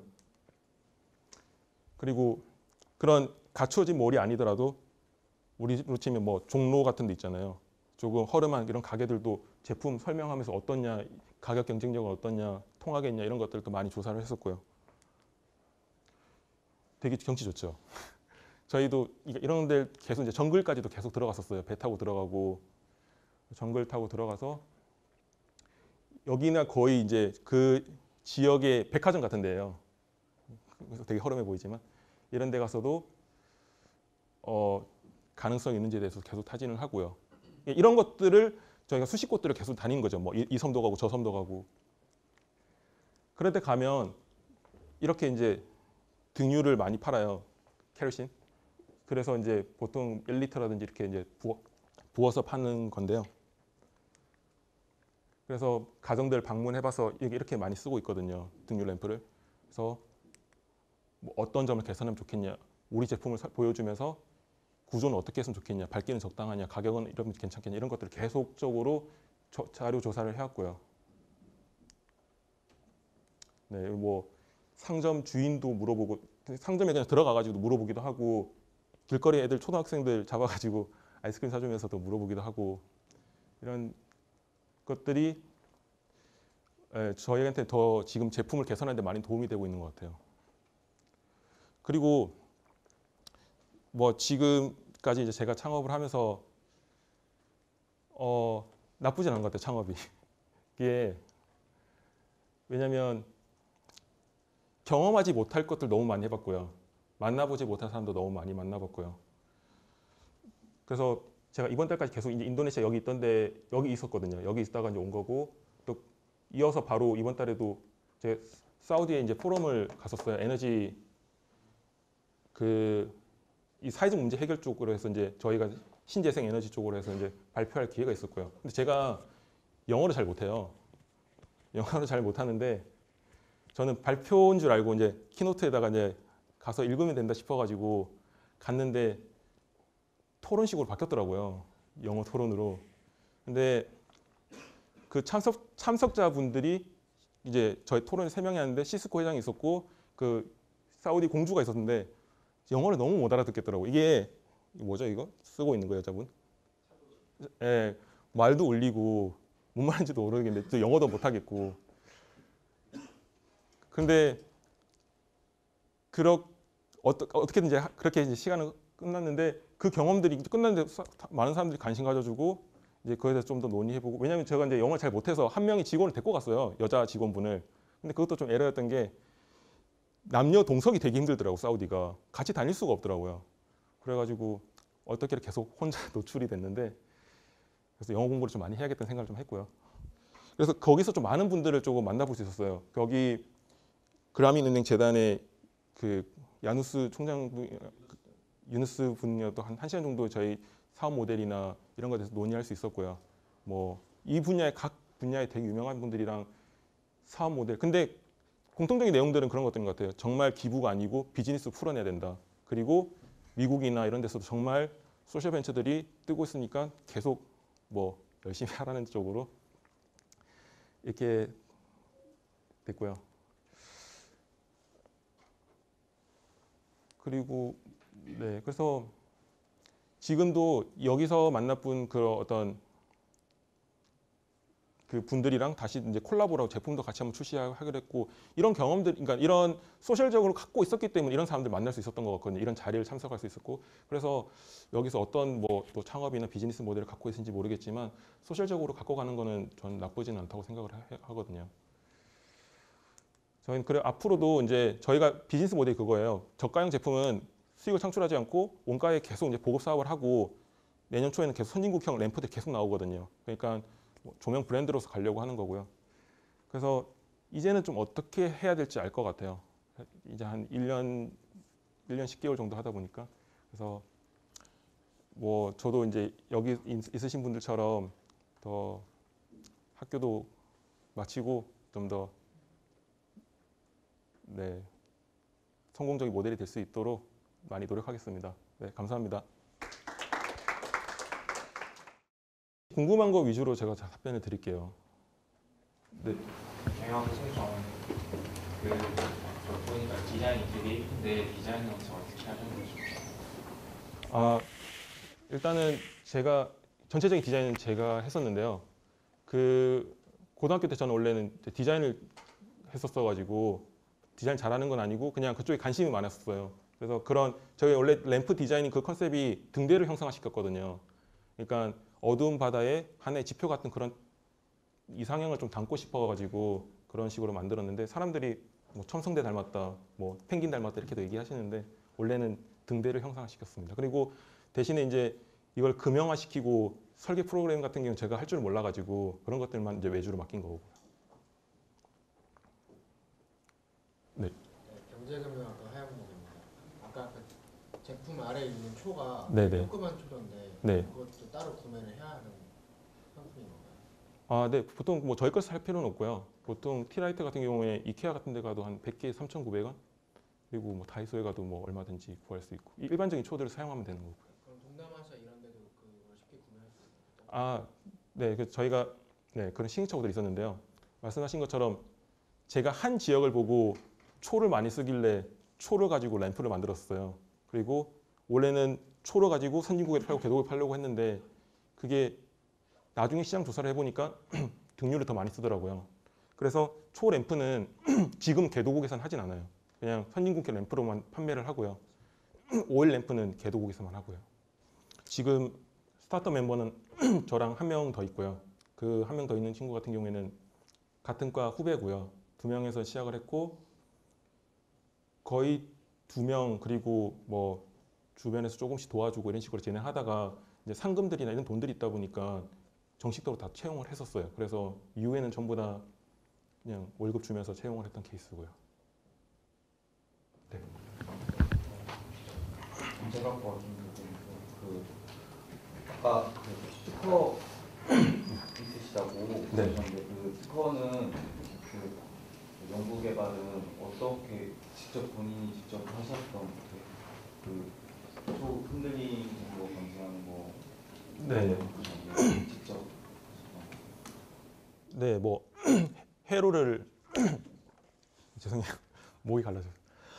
그리고 그런 갖추어진 몰이 아니더라도 우리로 치면 뭐 종로 같은 데 있잖아요. 조금 허름한 이런 가게들도 제품 설명하면서 어떠냐, 가격 경쟁력은 어떠냐, 통하겠냐 이런 것들도 많이 조사를 했었고요. 되게 경치 좋죠. 저희도 이런 데 계속 이제 정글까지도 계속 들어갔었어요. 배 타고 들어가고 정글 타고 들어가서 여기나 거의 이제 그 지역의 백화점 같은 데예요. 그래서 되게 허름해 보이지만 이런 데 가서도 어, 가능성이 있는지에 대해서 계속 타진을 하고요. 이런 것들을 저희가 수십 곳들을 계속 다닌 거죠. 뭐 이 섬도 가고 저 섬도 가고. 그럴 때 가면 이렇게 이제 등유를 많이 팔아요. 케로신. 그래서 이제 보통 일 리터라든지 이렇게 이제 부어, 부어서 파는 건데요. 그래서 가정들 방문해봐서 이렇게 많이 쓰고 있거든요. 등유 램프를. 그래서 뭐 어떤 점을 개선하면 좋겠냐, 우리 제품을 사, 보여주면서 구조는 어떻게 했으면 좋겠냐, 밝기는 적당하냐, 가격은 이러면 괜찮겠냐 이런 것들을 계속적으로 저, 자료 조사를 해왔고요. 네, 뭐 상점 주인도 물어보고 상점에 그냥 들어가가지고 물어보기도 하고 길거리 애들 초등학생들 잡아가지고 아이스크림 사주면서도 물어보기도 하고 이런 것들이 예, 저희한테 더 지금 제품을 개선하는 데 많이 도움이 되고 있는 것 같아요. 그리고 뭐 지금까지 이제 제가 창업을 하면서 어, 나쁘진 않은 것 같아요, 창업이. 이게 왜냐면 경험하지 못할 것들 너무 많이 해봤고요. 만나보지 못한 사람도 너무 많이 만나봤고요. 그래서 제가 이번 달까지 계속 이제 인도네시아 여기 있던데 여기 있었거든요. 여기 있다가 이제 온 거고 또 이어서 바로 이번 달에도 제 사우디에 이제 포럼을 갔었어요. 에너지 그 이 사회적 문제 해결 쪽으로 해서 이제 저희가 신재생 에너지 쪽으로 해서 이제 발표할 기회가 있었고요. 근데 제가 영어를 잘 못해요. 영어를 잘 못하는데 저는 발표인 줄 알고 이제 키노트에다가 이제 가서 읽으면 된다 싶어가지고 갔는데 토론식으로 바뀌었더라고요. 영어 토론으로. 근데 그 참석 참석자분들이 이제 저희 토론에 세 명이 하는데 시스코 회장이 있었고 그 사우디 공주가 있었는데 영어를 너무 못 알아듣겠더라고. 이게 뭐죠 이거? 쓰고 있는 거 여자분? 예, 말도 울리고 뭔 말인지도 모르겠는데 또 영어도 못 하겠고. 근데 그렇 어떠, 어떻게든 이제 그렇게 이제 시간은 끝났는데 그 경험들이 끝났는데 많은 사람들이 관심 가져주고 이제 그거에 대해서 좀 더 논의해보고. 왜냐하면 제가 이제 영어를 잘 못해서 한 명이 직원을 데리고 갔어요, 여자 직원분을. 근데 그것도 좀 에러였던 게 남녀 동석이 되게 힘들더라고. 사우디가 같이 다닐 수가 없더라고요. 그래가지고 어떻게 계속 혼자 노출이 됐는데 그래서 영어 공부를 좀 많이 해야겠다는 생각을 좀 했고요. 그래서 거기서 좀 많은 분들을 조금 만나볼 수 있었어요. 거기 그라민은행 재단의 그 야누스 총장 유누스 분이어도 한 한 시간 정도 저희 사업 모델이나 이런 것에 대해서 논의할 수 있었고요. 뭐 이 분야의 각 분야에 되게 유명한 분들이랑 사업 모델. 근데 공통적인 내용들은 그런 것들인 것 같아요. 정말 기부가 아니고 비즈니스 풀어내야 된다. 그리고 미국이나 이런 데서도 정말 소셜 벤처들이 뜨고 있으니까 계속 뭐 열심히 하라는 쪽으로 이렇게 됐고요. 그리고 네, 그래서 지금도 여기서 만나본 그 어떤 그 분들이랑 다시 이제 콜라보라고 제품도 같이 한번 출시하기로 했고 이런 경험들, 그러니까 이런 소셜적으로 갖고 있었기 때문에 이런 사람들 만날 수 있었던 것 같거든요. 이런 자리를 참석할 수 있었고 그래서 여기서 어떤 뭐 또 창업이나 비즈니스 모델을 갖고 있는지 모르겠지만 소셜적으로 갖고 가는 거는 전 나쁘지는 않다고 생각을 하, 하거든요. 저희는 그래 앞으로도 이제 저희가 비즈니스 모델이 그거예요. 저가형 제품은 수익을 창출하지 않고 원가에 계속 이제 보급 사업을 하고 내년 초에는 계속 선진국형 램프들이 계속 나오거든요. 그러니까 뭐 조명 브랜드로서 가려고 하는 거고요. 그래서 이제는 좀 어떻게 해야 될지 알 것 같아요. 이제 한 일 년, 일 년 십 개월 정도 하다 보니까. 그래서 뭐 저도 이제 여기 있으신 분들처럼 더 학교도 마치고 좀 더 네, 성공적인 모델이 될 수 있도록 많이 노력하겠습니다. 네, 감사합니다. 궁금한 거 위주로 제가 답변을 드릴게요. 네. 경영 설정 그 저 보니까 디자인이 되게 예쁜데 디자인은 어떻게 하는 거죠? 아 일단은 제가 전체적인 디자인은 제가 했었는데요. 그 고등학교 때 저는 원래는 디자인을 했었어가지고 디자인 잘하는 건 아니고 그냥 그쪽에 관심이 많았어요. 그래서 그런 저희 원래 램프 디자이닝 그 컨셉이 등대를 형상화시켰거든요. 그러니까 어두운 바다에 하나의 지표 같은 그런 이상형을 좀 담고 싶어가지고 그런 식으로 만들었는데 사람들이 뭐 첨성대 닮았다, 뭐 펭귄 닮았다 이렇게도 얘기하시는데 원래는 등대를 형상화시켰습니다. 그리고 대신에 이제 이걸 금형화시키고 설계 프로그램 같은 경우는 제가 할 줄 몰라가지고 그런 것들만 이제 외주로 맡긴 거고. 네. 네, 경제금융학과 하영목입니다. 아까 그 제품 아래에 있는 초가 네네. 조그만 초던데 네. 그것도 따로 구매를 해야 하는 상품인 건가요? 아, 네. 보통 뭐 저희 걸 살 필요는 없고요. 보통 티라이트 같은 경우에 이케아 같은 데 가도 한 백 개에 삼천구백 원? 그리고 뭐 다이소에 가도 뭐 얼마든지 구할 수 있고 일반적인 초들을 사용하면 되는 거고요. 그럼 동남아시아 이런 데도 그걸 쉽게 구매할 수 있나요? 아, 네. 그 저희가 네, 그런 시행착오들이 있었는데요. 말씀하신 것처럼 제가 한 지역을 보고 초를 많이 쓰길래 초를 가지고 램프를 만들었어요. 그리고 원래는 초를 가지고 선진국에 팔고 개독에 팔려고 했는데 그게 나중에 시장 조사를 해보니까 등유를 더 많이 쓰더라고요. 그래서 초 램프는 지금 개도국에선 하진 않아요. 그냥 선진국계 램프로만 판매를 하고요. 오일 램프는 개도국에서만 하고요. 지금 스타트업 멤버는 저랑 한 명 더 있고요. 그 한 명 더 있는 친구 같은 경우에는 같은 과 후배고요. 두 명에서 시작을 했고 거의 두 명 그리고 뭐 주변에서 조금씩 도와주고 이런 식으로 진행하다가 이제 상금들이나 이런 돈들이 있다 보니까 정식적으로 다 채용을 했었어요. 그래서 이후에는 전부 다 그냥 월급 주면서 채용을 했던 케이스고요. 네. 제가 보는 그 아까 그 스티커 있으시다고 네. 그러셨는데 그 스티커는 그 연구 개발은 어떻게 직접 본인이 직접 하셨던 그초 흔들리는 거 감지하는 거 네. 직접 하셨던 네, 뭐 회로를 죄송해요. 목이 갈라져요.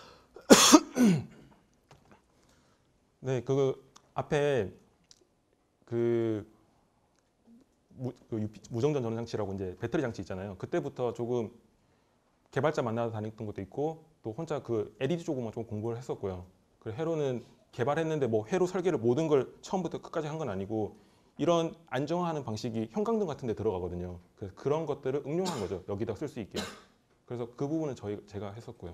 네, 그 앞에 그, 무, 그 무정전 전원 장치라고 이제 배터리 장치 있잖아요. 그때부터 조금 개발자 만나서 다녔던 것도 있고 또 혼자 그 엘이디 쪽으로만 좀 공부를 했었고요. 그 회로는 개발했는데 뭐 회로 설계를 모든 걸 처음부터 끝까지 한 건 아니고 이런 안정화하는 방식이 형광등 같은 데 들어가거든요. 그래서 그런 것들을 응용한 거죠. 여기다 쓸 수 있게. 그래서 그 부분은 저희 제가 했었고요.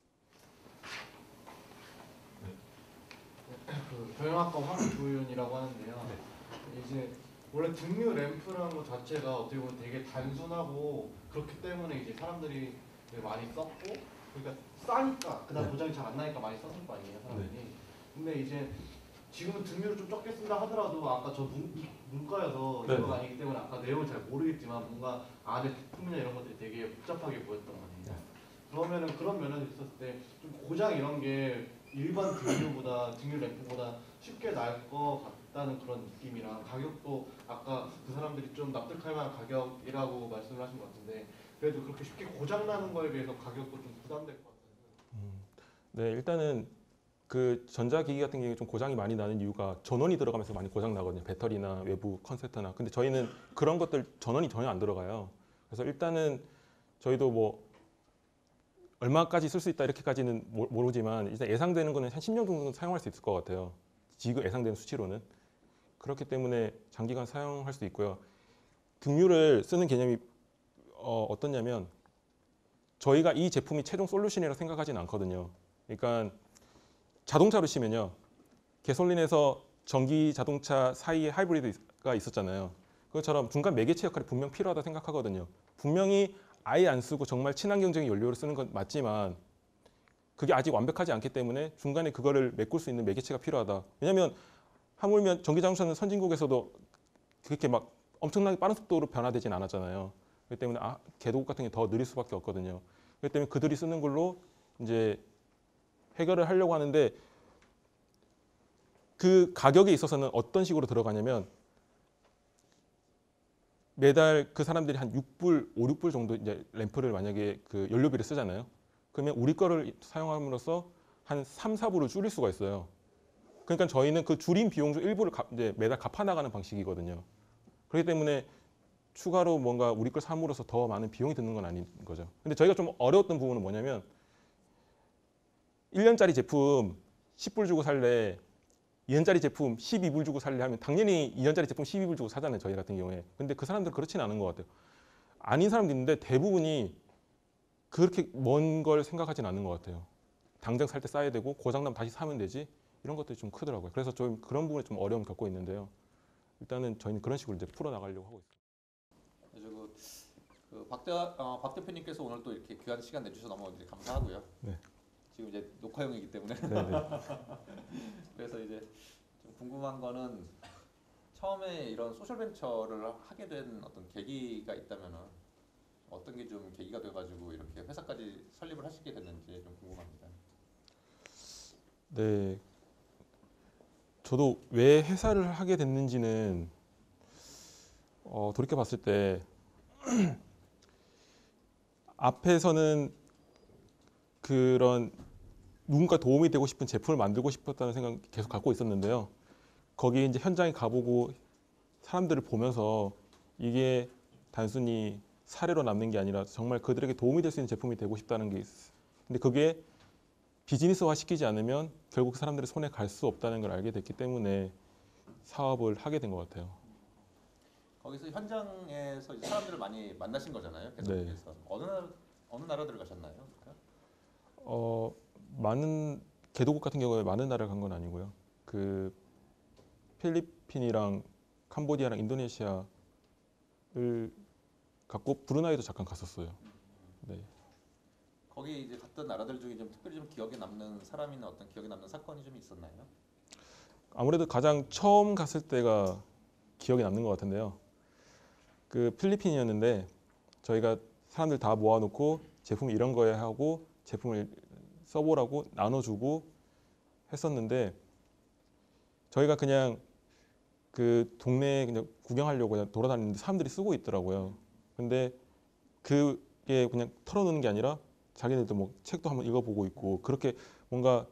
그 경영학과 황도윤이라고 하는데요. 이제 원래 등유 램프라는 것 자체가 어떻게 보면 되게 단순하고 그렇기 때문에 이제 사람들이 되게 많이 썼고 그러니까 싸니까 그다음 네. 도장이 잘 안 나니까 많이 썼을 거 아니에요 사람들이. 네. 근데 이제 지금은 등유를 좀 적게 쓴다 하더라도 아까 저 문, 문과여서 네. 이거가 아니기 때문에 아까 내용을 잘 모르겠지만 뭔가 안에 부품이나 이런 것들이 되게 복잡하게 보였던 거 아니에요. 네. 그러면은 그런 면에서 있었을 때 좀 고장 이런 게 일반 등유보다 등유 램프보다 쉽게 날 것 같다는 그런 느낌이랑 가격도 아까 그 사람들이 좀 납득할 만한 가격이라고 말씀을 하신 것 같은데 그래도 그렇게 쉽게 고장 나는 거에 비해서 가격도 좀 부담될 것 같아요. 음, 네, 일단은 그 전자기기 같은 경우에 좀 고장이 많이 나는 이유가 전원이 들어가면서 많이 고장 나거든요. 배터리나 외부 컨센터나. 근데 저희는 그런 것들 전원이 전혀 안 들어가요. 그래서 일단은 저희도 뭐 얼마까지 쓸 수 있다 이렇게까지는 모- 모르지만 일단 예상되는 거는 한 십 년 정도는 사용할 수 있을 것 같아요. 지금 예상되는 수치로는. 그렇기 때문에 장기간 사용할 수 있고요. 등유를 쓰는 개념이 어, 어떠냐면 저희가 이 제품이 최종 솔루션이라고 생각하지는 않거든요. 그러니까 자동차로 치면요. 개솔린에서 전기 자동차 사이에 하이브리드가 있었잖아요. 그것처럼 중간 매개체 역할이 분명 필요하다 생각하거든요. 분명히 아예 안 쓰고 정말 친환경적인 연료를 쓰는 건 맞지만 그게 아직 완벽하지 않기 때문에 중간에 그거를 메꿀 수 있는 매개체가 필요하다. 왜냐하면 하물며 전기 자동차는 선진국에서도 그렇게 막 엄청나게 빠른 속도로 변화되진 않았잖아요. 그렇기 때문에 아, 개도국 같은 게 더 느릴 수밖에 없거든요. 그렇기 때문에 그들이 쓰는 걸로 이제 해결을 하려고 하는데 그 가격에 있어서는 어떤 식으로 들어가냐면 매달 그 사람들이 한 육 불, 오, 육 불 정도 이제 램프를 만약에 그 연료비를 쓰잖아요. 그러면 우리 거를 사용함으로써 한 삼, 사 불을 줄일 수가 있어요. 그러니까 저희는 그 줄인 비용 중 일부를 갚- 이제 매달 갚아 나가는 방식이거든요. 그렇기 때문에 추가로 뭔가 우리 걸 삼으로써 더 많은 비용이 드는 건 아닌 거죠. 근데 저희가 좀 어려웠던 부분은 뭐냐면 일 년짜리 제품 십 불 주고 살래, 이 년짜리 제품 십이 불 주고 살래 하면 당연히 이 년짜리 제품 십이 불 주고 사잖아요. 저희 같은 경우에. 근데 그 사람들은 그렇지는 않은 것 같아요. 아닌 사람도 있는데 대부분이 그렇게 먼 걸 생각하진 않는 것 같아요. 당장 살 때 싸야 되고 고장나면 다시 사면 되지. 이런 것들이 좀 크더라고요. 그래서 좀 그런 부분에 좀 어려움 겪고 있는데요. 일단은 저희는 그런 식으로 이제 풀어 나가려고 하고 있습니다. 그래서 그, 그 박, 대, 어, 박 대표님께서 오늘 또 이렇게 귀한 시간 내주셔서 너무 이제 감사하고요. 네. 지금 이제 녹화용이기 때문에 네네. 그래서 이제 좀 궁금한 거는 처음에 이런 소셜 벤처를 하게 된 어떤 계기가 있다면은 어떤 게 좀 계기가 돼가지고 이렇게 회사까지 설립을 하시게 됐는지 좀 궁금합니다. 네. 저도 왜 회사를 하게 됐는지는 어, 돌이켜 봤을 때 앞에서는 그런 누군가 도움이 되고 싶은 제품을 만들고 싶었다는 생각 계속 갖고 있었는데요. 거기 이제 현장에 가보고 사람들을 보면서 이게 단순히 사례로 남는 게 아니라 정말 그들에게 도움이 될 수 있는 제품이 되고 싶다는 게 있어요. 근데 그게 비즈니스화 시키지 않으면 결국 사람들의 손에 갈 수 없다는 걸 알게 됐기 때문에 사업을 하게 된 것 같아요. 거기서 현장에서 이제 사람들을 많이 만나신 거잖아요. 네. 계속해서 어느 나라, 어느 나라들 가셨나요? 어, 많은 개도국 같은 경우에 많은 나라를 간 건 아니고요. 그 필리핀이랑 캄보디아랑 인도네시아를 갔고 브루나이도 잠깐 갔었어요. 네. 거기 이제 갔던 나라들 중에 좀 특별히 좀 기억에 남는 사람이나 어떤 기억에 남는 사건이 좀 있었나요? 아무래도 가장 처음 갔을 때가 기억에 남는 것 같은데요. 그 필리핀이었는데 저희가 사람들 다 모아놓고 제품 이런 거에 하고 제품을 써보라고 나눠주고 했었는데 저희가 그냥 그 동네에 그냥 구경하려고 그냥 돌아다니는데 사람들이 쓰고 있더라고요. 근데 그게 그냥 털어놓는 게 아니라 자기네들도 뭐 책도 한번 읽어보고 있고 그렇게 뭔가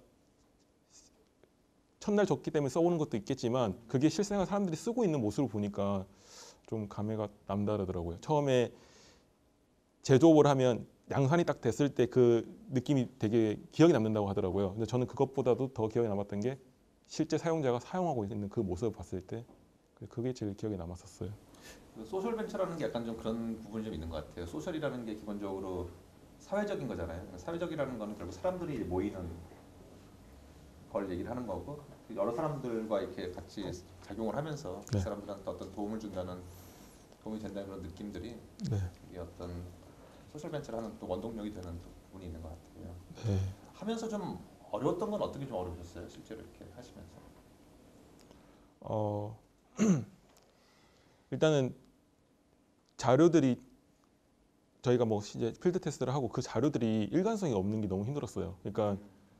첫날 줬기 때문에 써오는 것도 있겠지만 그게 실생활 사람들이 쓰고 있는 모습을 보니까 좀 감회가 남다르더라고요. 처음에 제조업을 하면 양산이 딱 됐을 때 그 느낌이 되게 기억에 남는다고 하더라고요. 근데 저는 그것보다도 더 기억에 남았던 게 실제 사용자가 사용하고 있는 그 모습을 봤을 때 그게 제일 기억에 남았었어요. 그 소셜 벤처라는 게 약간 좀 그런 부분이 좀 있는 것 같아요. 소셜이라는 게 기본적으로 사회적인 거잖아요. 사회적이라는 거는 결국 사람들이 모이는 걸 얘기를 하는 거고 여러 사람들과 이렇게 같이 작용을 하면서 그 네. 사람들한테 어떤 도움을 준다는 도움이 된다는 그런 느낌들이 네. 이게 어떤 소셜 벤처를 하는 또 원동력이 되는 또 부분이 있는 것 같아요. 네. 하면서 좀 어려웠던 건 어떻게 좀 어려우셨어요? 실제로 이렇게 하시면서. 어, 일단은 자료들이 저희가 뭐 이제 필드 테스트를 하고 그 자료들이 일관성이 없는 게 너무 힘들었어요. 그러니까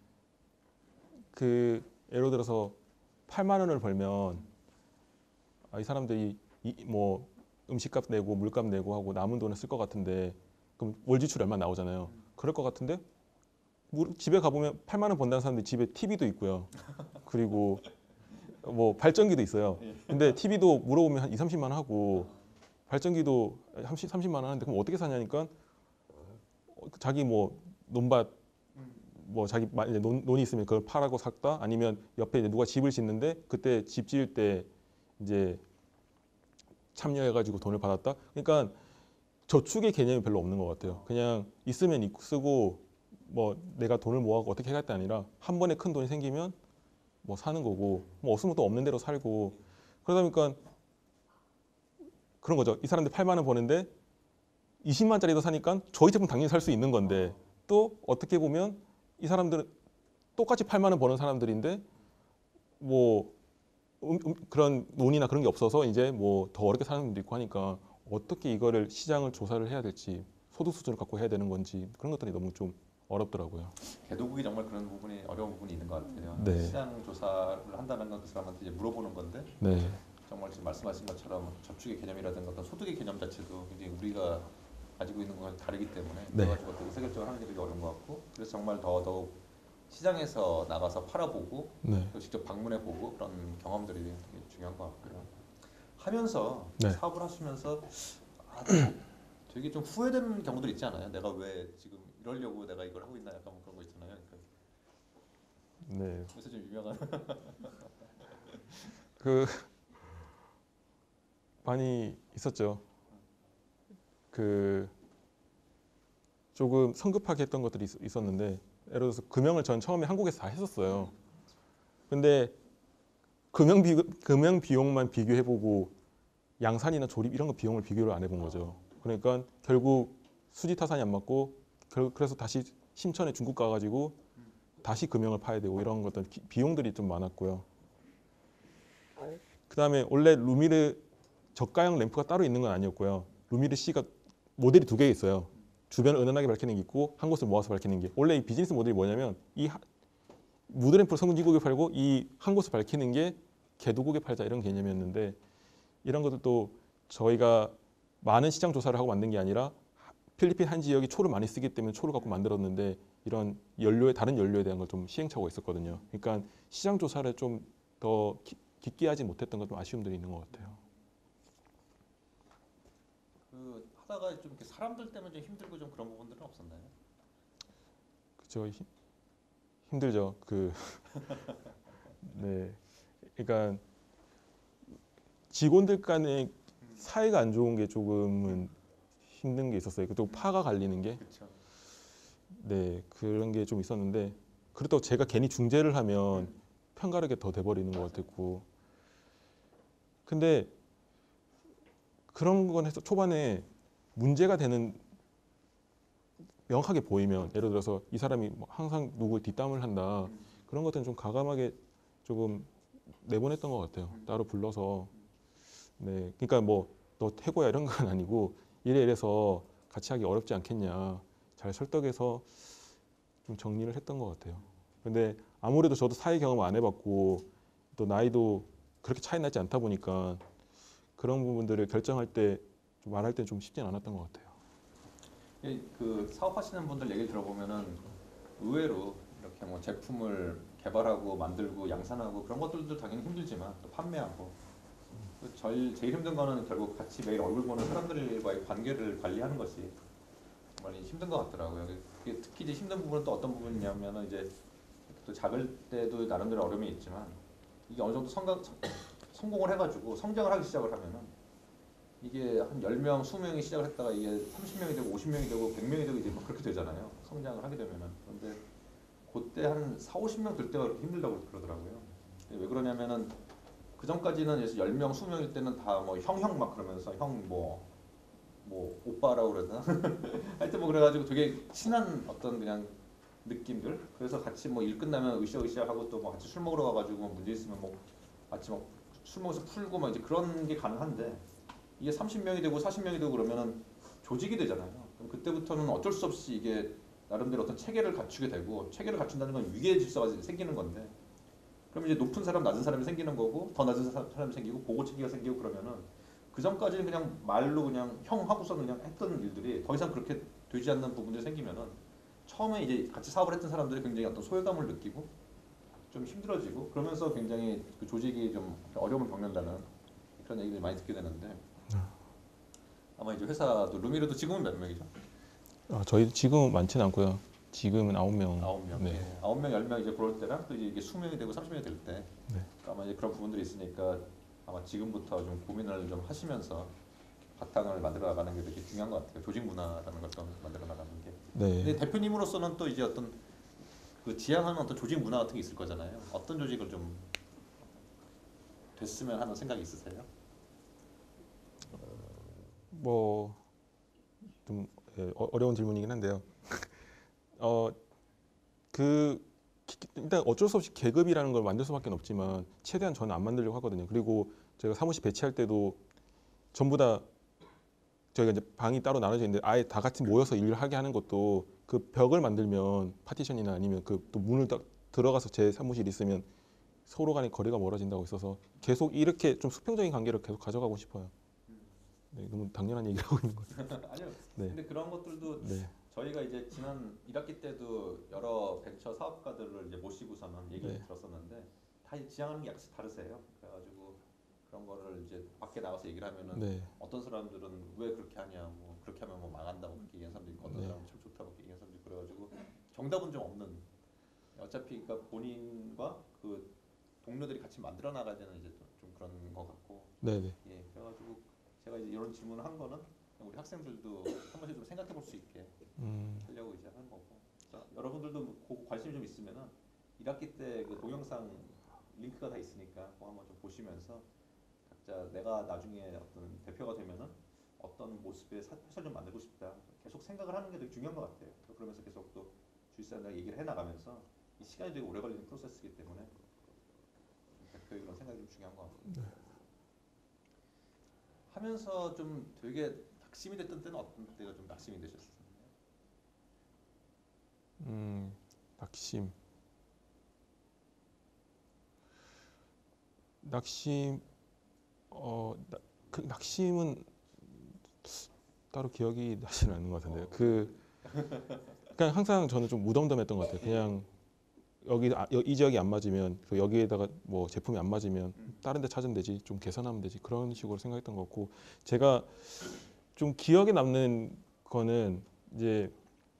그 예를 들어서 팔만 원을 벌면 아, 이 사람들이 이, 뭐 음식값 내고 물값 내고 하고 남은 돈을 쓸 것 같은데 그럼 월 지출이 얼마 나오잖아요. 그럴 것 같은데 물- 집에 가보면 팔만 원 번다는 사람들이 집에 티비도 있고요. 그리고 뭐 발전기도 있어요. 근데 티비도 물어보면 한 이, 삼십만 원 하고 발전기도 삼십, 삼십만 원 하는데 그럼 어떻게 사냐니까 어, 자기 뭐 논밭 뭐 자기 마- 이제 논, 논이 있으면 그걸 팔아고 샀다 아니면 옆에 이제 누가 집을 짓는데 그때 집 지을 때 이제 참여해가지고 돈을 받았다. 그러니까 저축의 개념이 별로 없는 것 같아요. 그냥 있으면 있고 쓰고 뭐 내가 돈을 모아고 어떻게 해갈 게 아니라 한 번에 큰 돈이 생기면 뭐 사는 거고 뭐 없으면 또 없는 대로 살고 그러다 보니까 그런 거죠. 이 사람들 팔만 원 버는데 이십만 원짜리도 사니까 저희 제품 당연히 살 수 있는 건데 또 어떻게 보면 이 사람들은 똑같이 팔만 원 버는 사람들인데 뭐 음, 음, 그런 논이나 그런 게 없어서 이제 뭐 더 어렵게 사는 분도 있고 하니까 어떻게 이거를 시장을 조사를 해야 될지 소득 수준을 갖고 해야 되는 건지 그런 것들이 너무 좀 어렵더라고요. 개도국이 정말 그런 부분이 어려운 부분이 있는 것 같아요. 네. 시장 조사를 한다는 건 그 사람한테 이제 물어보는 건데 네, 정말 지금 말씀하신 것처럼 저축의 개념이라든가 어떤 소득의 개념 자체도 굉장히 우리가 가지고 있는 것과 다르기 때문에 네. 그래가지고 어떤 의사결정을 하는 게 되게 어려운 것 같고 그래서 정말 더더욱 시장에서 나가서 팔아보고 네, 또 직접 방문해보고 그런 경험들이 되게 중요한 것 같고요. 하면서 네. 사업을 하시면서 아, 되게 좀 후회되는 경우들 있지 않아요? 내가 왜 지금 이러려고 내가 이걸 하고 있나 약간 뭐 그런 거 있잖아요. 그러니까 네. 요새 좀 유명한 그 많이 있었죠. 그 조금 성급하게 했던 것들이 있- 있었는데 예를 들어서 금형을 전 처음에 한국에서 다 했었어요. 근데 금형 비 금형 비용만 비교해보고 양산이나 조립 이런 거 비용을 비교를 안 해본 거죠. 그러니까 결국 수지 타산이 안 맞고 결- 그래서 다시 심천에 중국 가가지고 다시 금형을 파야 되고 이런 것들 기- 비용들이 좀 많았고요. 그다음에 원래 루미르 저가형 램프가 따로 있는 건 아니었고요. 루미르 C가 모델이 두 개 있어요. 주변을 은은하게 밝히는 게 있고 한 곳을 모아서 밝히는 게 원래 이 비즈니스 모델이 뭐냐면 이 하- 무드 램프를 성지국에 팔고 이 한 곳을 밝히는 게 개도국에 팔자 이런 개념이었는데 이런 것들도 저희가 많은 시장 조사를 하고 만든 게 아니라 필리핀 한 지역이 초를 많이 쓰기 때문에 초를 갖고 만들었는데 이런 연료에 다른 연료에 대한 걸 좀 시행착오가 있었거든요. 그러니까 시장 조사를 좀 더 깊게 하지 못했던 건 좀 아쉬움들이 있는 것 같아요. 그 하다가 좀 이렇게 사람들 때문에 좀 힘들고 좀 그런 부분들은 없었나요? 그죠 힘- 힘들죠. 그 네, 그러니까 직원들 간의 사이가 안 좋은 게 조금은 힘든 게 있었어요. 또 파가 갈리는 게 그렇죠. 네, 그런 게 좀 있었는데 그렇다고 제가 괜히 중재를 하면 편가르게 더 돼버리는 것 같았고 근데 그런 건 해서 초반에 문제가 되는 명확하게 보이면 예를 들어서 이 사람이 뭐 항상 누구의 뒷담을 한다 그런 것들은 좀 과감하게 조금 내보냈던 것 같아요. 따로 불러서 네, 그러니까 뭐 너 태고야 이런 건 아니고 이래 이래서 같이 하기 어렵지 않겠냐 잘 설득해서 좀 정리를 했던 것 같아요. 근데 아무래도 저도 사회 경험 안 해봤고 또 나이도 그렇게 차이 나지 않다 보니까 그런 부분들을 결정할 때 좀 말할 때 좀 쉽진 않았던 것 같아요. 이- 그 사업하시는 분들 얘기를 들어보면은 의외로 이렇게 뭐 제품을 개발하고 만들고 양산하고 그런 것들도 당연히 힘들지만 또 판매하고 또 제일, 제일 힘든 거는 결국 같이 매일 얼굴 보는 사람들과의 관계를 관리하는 것이 정말 힘든 것 같더라고요. 그게 특히 이제 힘든 부분은 또 어떤 부분이냐면은 이제 또 작을 때도 나름대로 어려움이 있지만 이게 어느 정도 성공, 성공을 해가지고 성장을 하기 시작을 하면은 이게 한 열 명, 이십 명이 시작을 했다가 이게 삼십 명이 되고 오십 명이 되고 백 명이 되고 이제 막 그렇게 되잖아요. 성장을 하게 되면은. 그런데 그때 한 사오십 명 될 때가 그렇게 힘들다고 그러더라고요. 왜 그러냐면은 그 전까지는 열 명, 이십 명일 때는 다 뭐 형형 막 그러면서 형 뭐 뭐 오빠라고 그러나 하여튼 뭐 그래가지고 되게 친한 어떤 그냥 느낌들. 그래서 같이 뭐 일 끝나면 으쌰으쌰 하고 또 뭐 같이 술 먹으러 가가지고 뭐 문제 있으면 뭐 같이 뭐 술 먹어서 풀고 막 이제 그런 게 가능한데 이게 삼십 명이 되고 사십 명이 되고 그러면은 조직이 되잖아요. 그럼 그때부터는 어쩔 수 없이 이게 나름대로 어떤 체계를 갖추게 되고 체계를 갖춘다는 건 위계 질서가 생기는 건데 그럼 이제 높은 사람 낮은 사람이 생기는 거고 더 낮은 사람이 생기고 보고 체계가 생기고 그러면은 그 전까지는 그냥 말로 그냥 형 하고서 그냥 했던 일들이 더 이상 그렇게 되지 않는 부분들이 생기면은 처음에 이제 같이 사업을 했던 사람들이 굉장히 어떤 소외감을 느끼고 좀 힘들어지고 그러면서 굉장히 그 조직이 좀 어려움을 겪는다는 그런 얘기를 많이 듣게 되는데 아마 이제 회사도 루미르도 지금은 몇 명이죠? 아, 저희 지금은 많지는 않고요. 지금은 아홉 명. 아홉 명. 네. 네. 아홉 명, 열 명 이제 그럴 때랑 또 이제 이게 이십 명이 되고 삼십 명이 될 때 네. 아마 이제 그런 부분들이 있으니까 아마 지금부터 좀 고민을 좀 하시면서 바탕을 만들어 나가는 게 되게 중요한 것 같아요. 조직 문화라는 걸 좀 만들어 나가는 게. 네. 근데 대표님으로서는 또 이제 어떤 그 지향하는 어떤 조직 문화 같은 게 있을 거잖아요. 어떤 조직을 좀 됐으면 하는 생각이 있으세요? 뭐 좀 예, 어- 어려운 질문이긴 한데요. 어, 그 기- 일단 어쩔 수 없이 계급이라는 걸 만들 수밖에 없지만 최대한 저는 안 만들려고 하거든요. 그리고 제가 사무실 배치할 때도 전부 다 저희가 이제 방이 따로 나눠져 있는데 아예 다 같이 모여서 일을 하게 하는 것도 그 벽을 만들면 파티션이나 아니면 그 또 문을 딱 들어가서 제 사무실 있으면 서로 간의 거리가 멀어진다고 있어서 계속 이렇게 좀 수평적인 관계를 계속 가져가고 싶어요. 네, 너무 당연한 얘기를 하고 있는 거예요. 아니요. 네. 근데 그런 것들도 네. 저희가 이제 지난 일 학기 때도 여러 벤처 사업가들을 이제 모시고서는 얘기를 네. 들었었는데 다 이제 지향하는 게 약간 다르세요. 그래가지고 그런 거를 이제 밖에 나가서 얘기를 하면은 네. 어떤 사람들은 왜 그렇게 하냐, 뭐 그렇게 하면 뭐 망한다고 그렇게 얘기하는 사람도 있고 어떤 네. 사람은 참 좋다고 그렇게 얘기하는 사람도 있고 그래가지고 정답은 좀 없는. 어차피 그러니까 본인과 그 동료들이 같이 만들어 나가야 되는 이제 좀 그런 것 같고. 네. 네. 예, 그래가지고 제가 이제 이런 질문을 한 거는 우리 학생들도 한 번씩 좀 생각해 볼 수 있게 음, 하려고 이제 하는 거고. 자, 여러분들도 뭐 그 관심이 좀 있으면은 일 학기 때 그 동영상 링크가 다 있으니까 그거 한번 좀 보시면서 각자 내가 나중에 어떤 대표가 되면은 어떤 모습의 사- 회사를 좀 만들고 싶다. 계속 생각을 하는 게 되게 중요한 것 같아요. 그러면서 계속 또 주위 사람들 얘기를 해 나가면서 이 시간이 되게 오래 걸리는 프로세스이기 때문에 대표의 그런 생각이 좀 중요한 것 같아요. 하면서 좀 되게 낙심이 됐던 때는 어떤 때가 좀 낙심이 되셨어요? 음, 낙심. 낙심. 어, 나, 그 낙심은 따로 기억이 나지는 않는 것 같은데요. 그, 그냥 항상 저는 좀 무덤덤했던 것 같아요. 그냥 여기 아, 여- 이 지역이 안 맞으면 그 여기에다가 뭐 제품이 안 맞으면 다른 데 찾으면 되지, 좀 개선하면 되지 그런 식으로 생각했던 것 같고 제가 좀 기억에 남는 거는 이제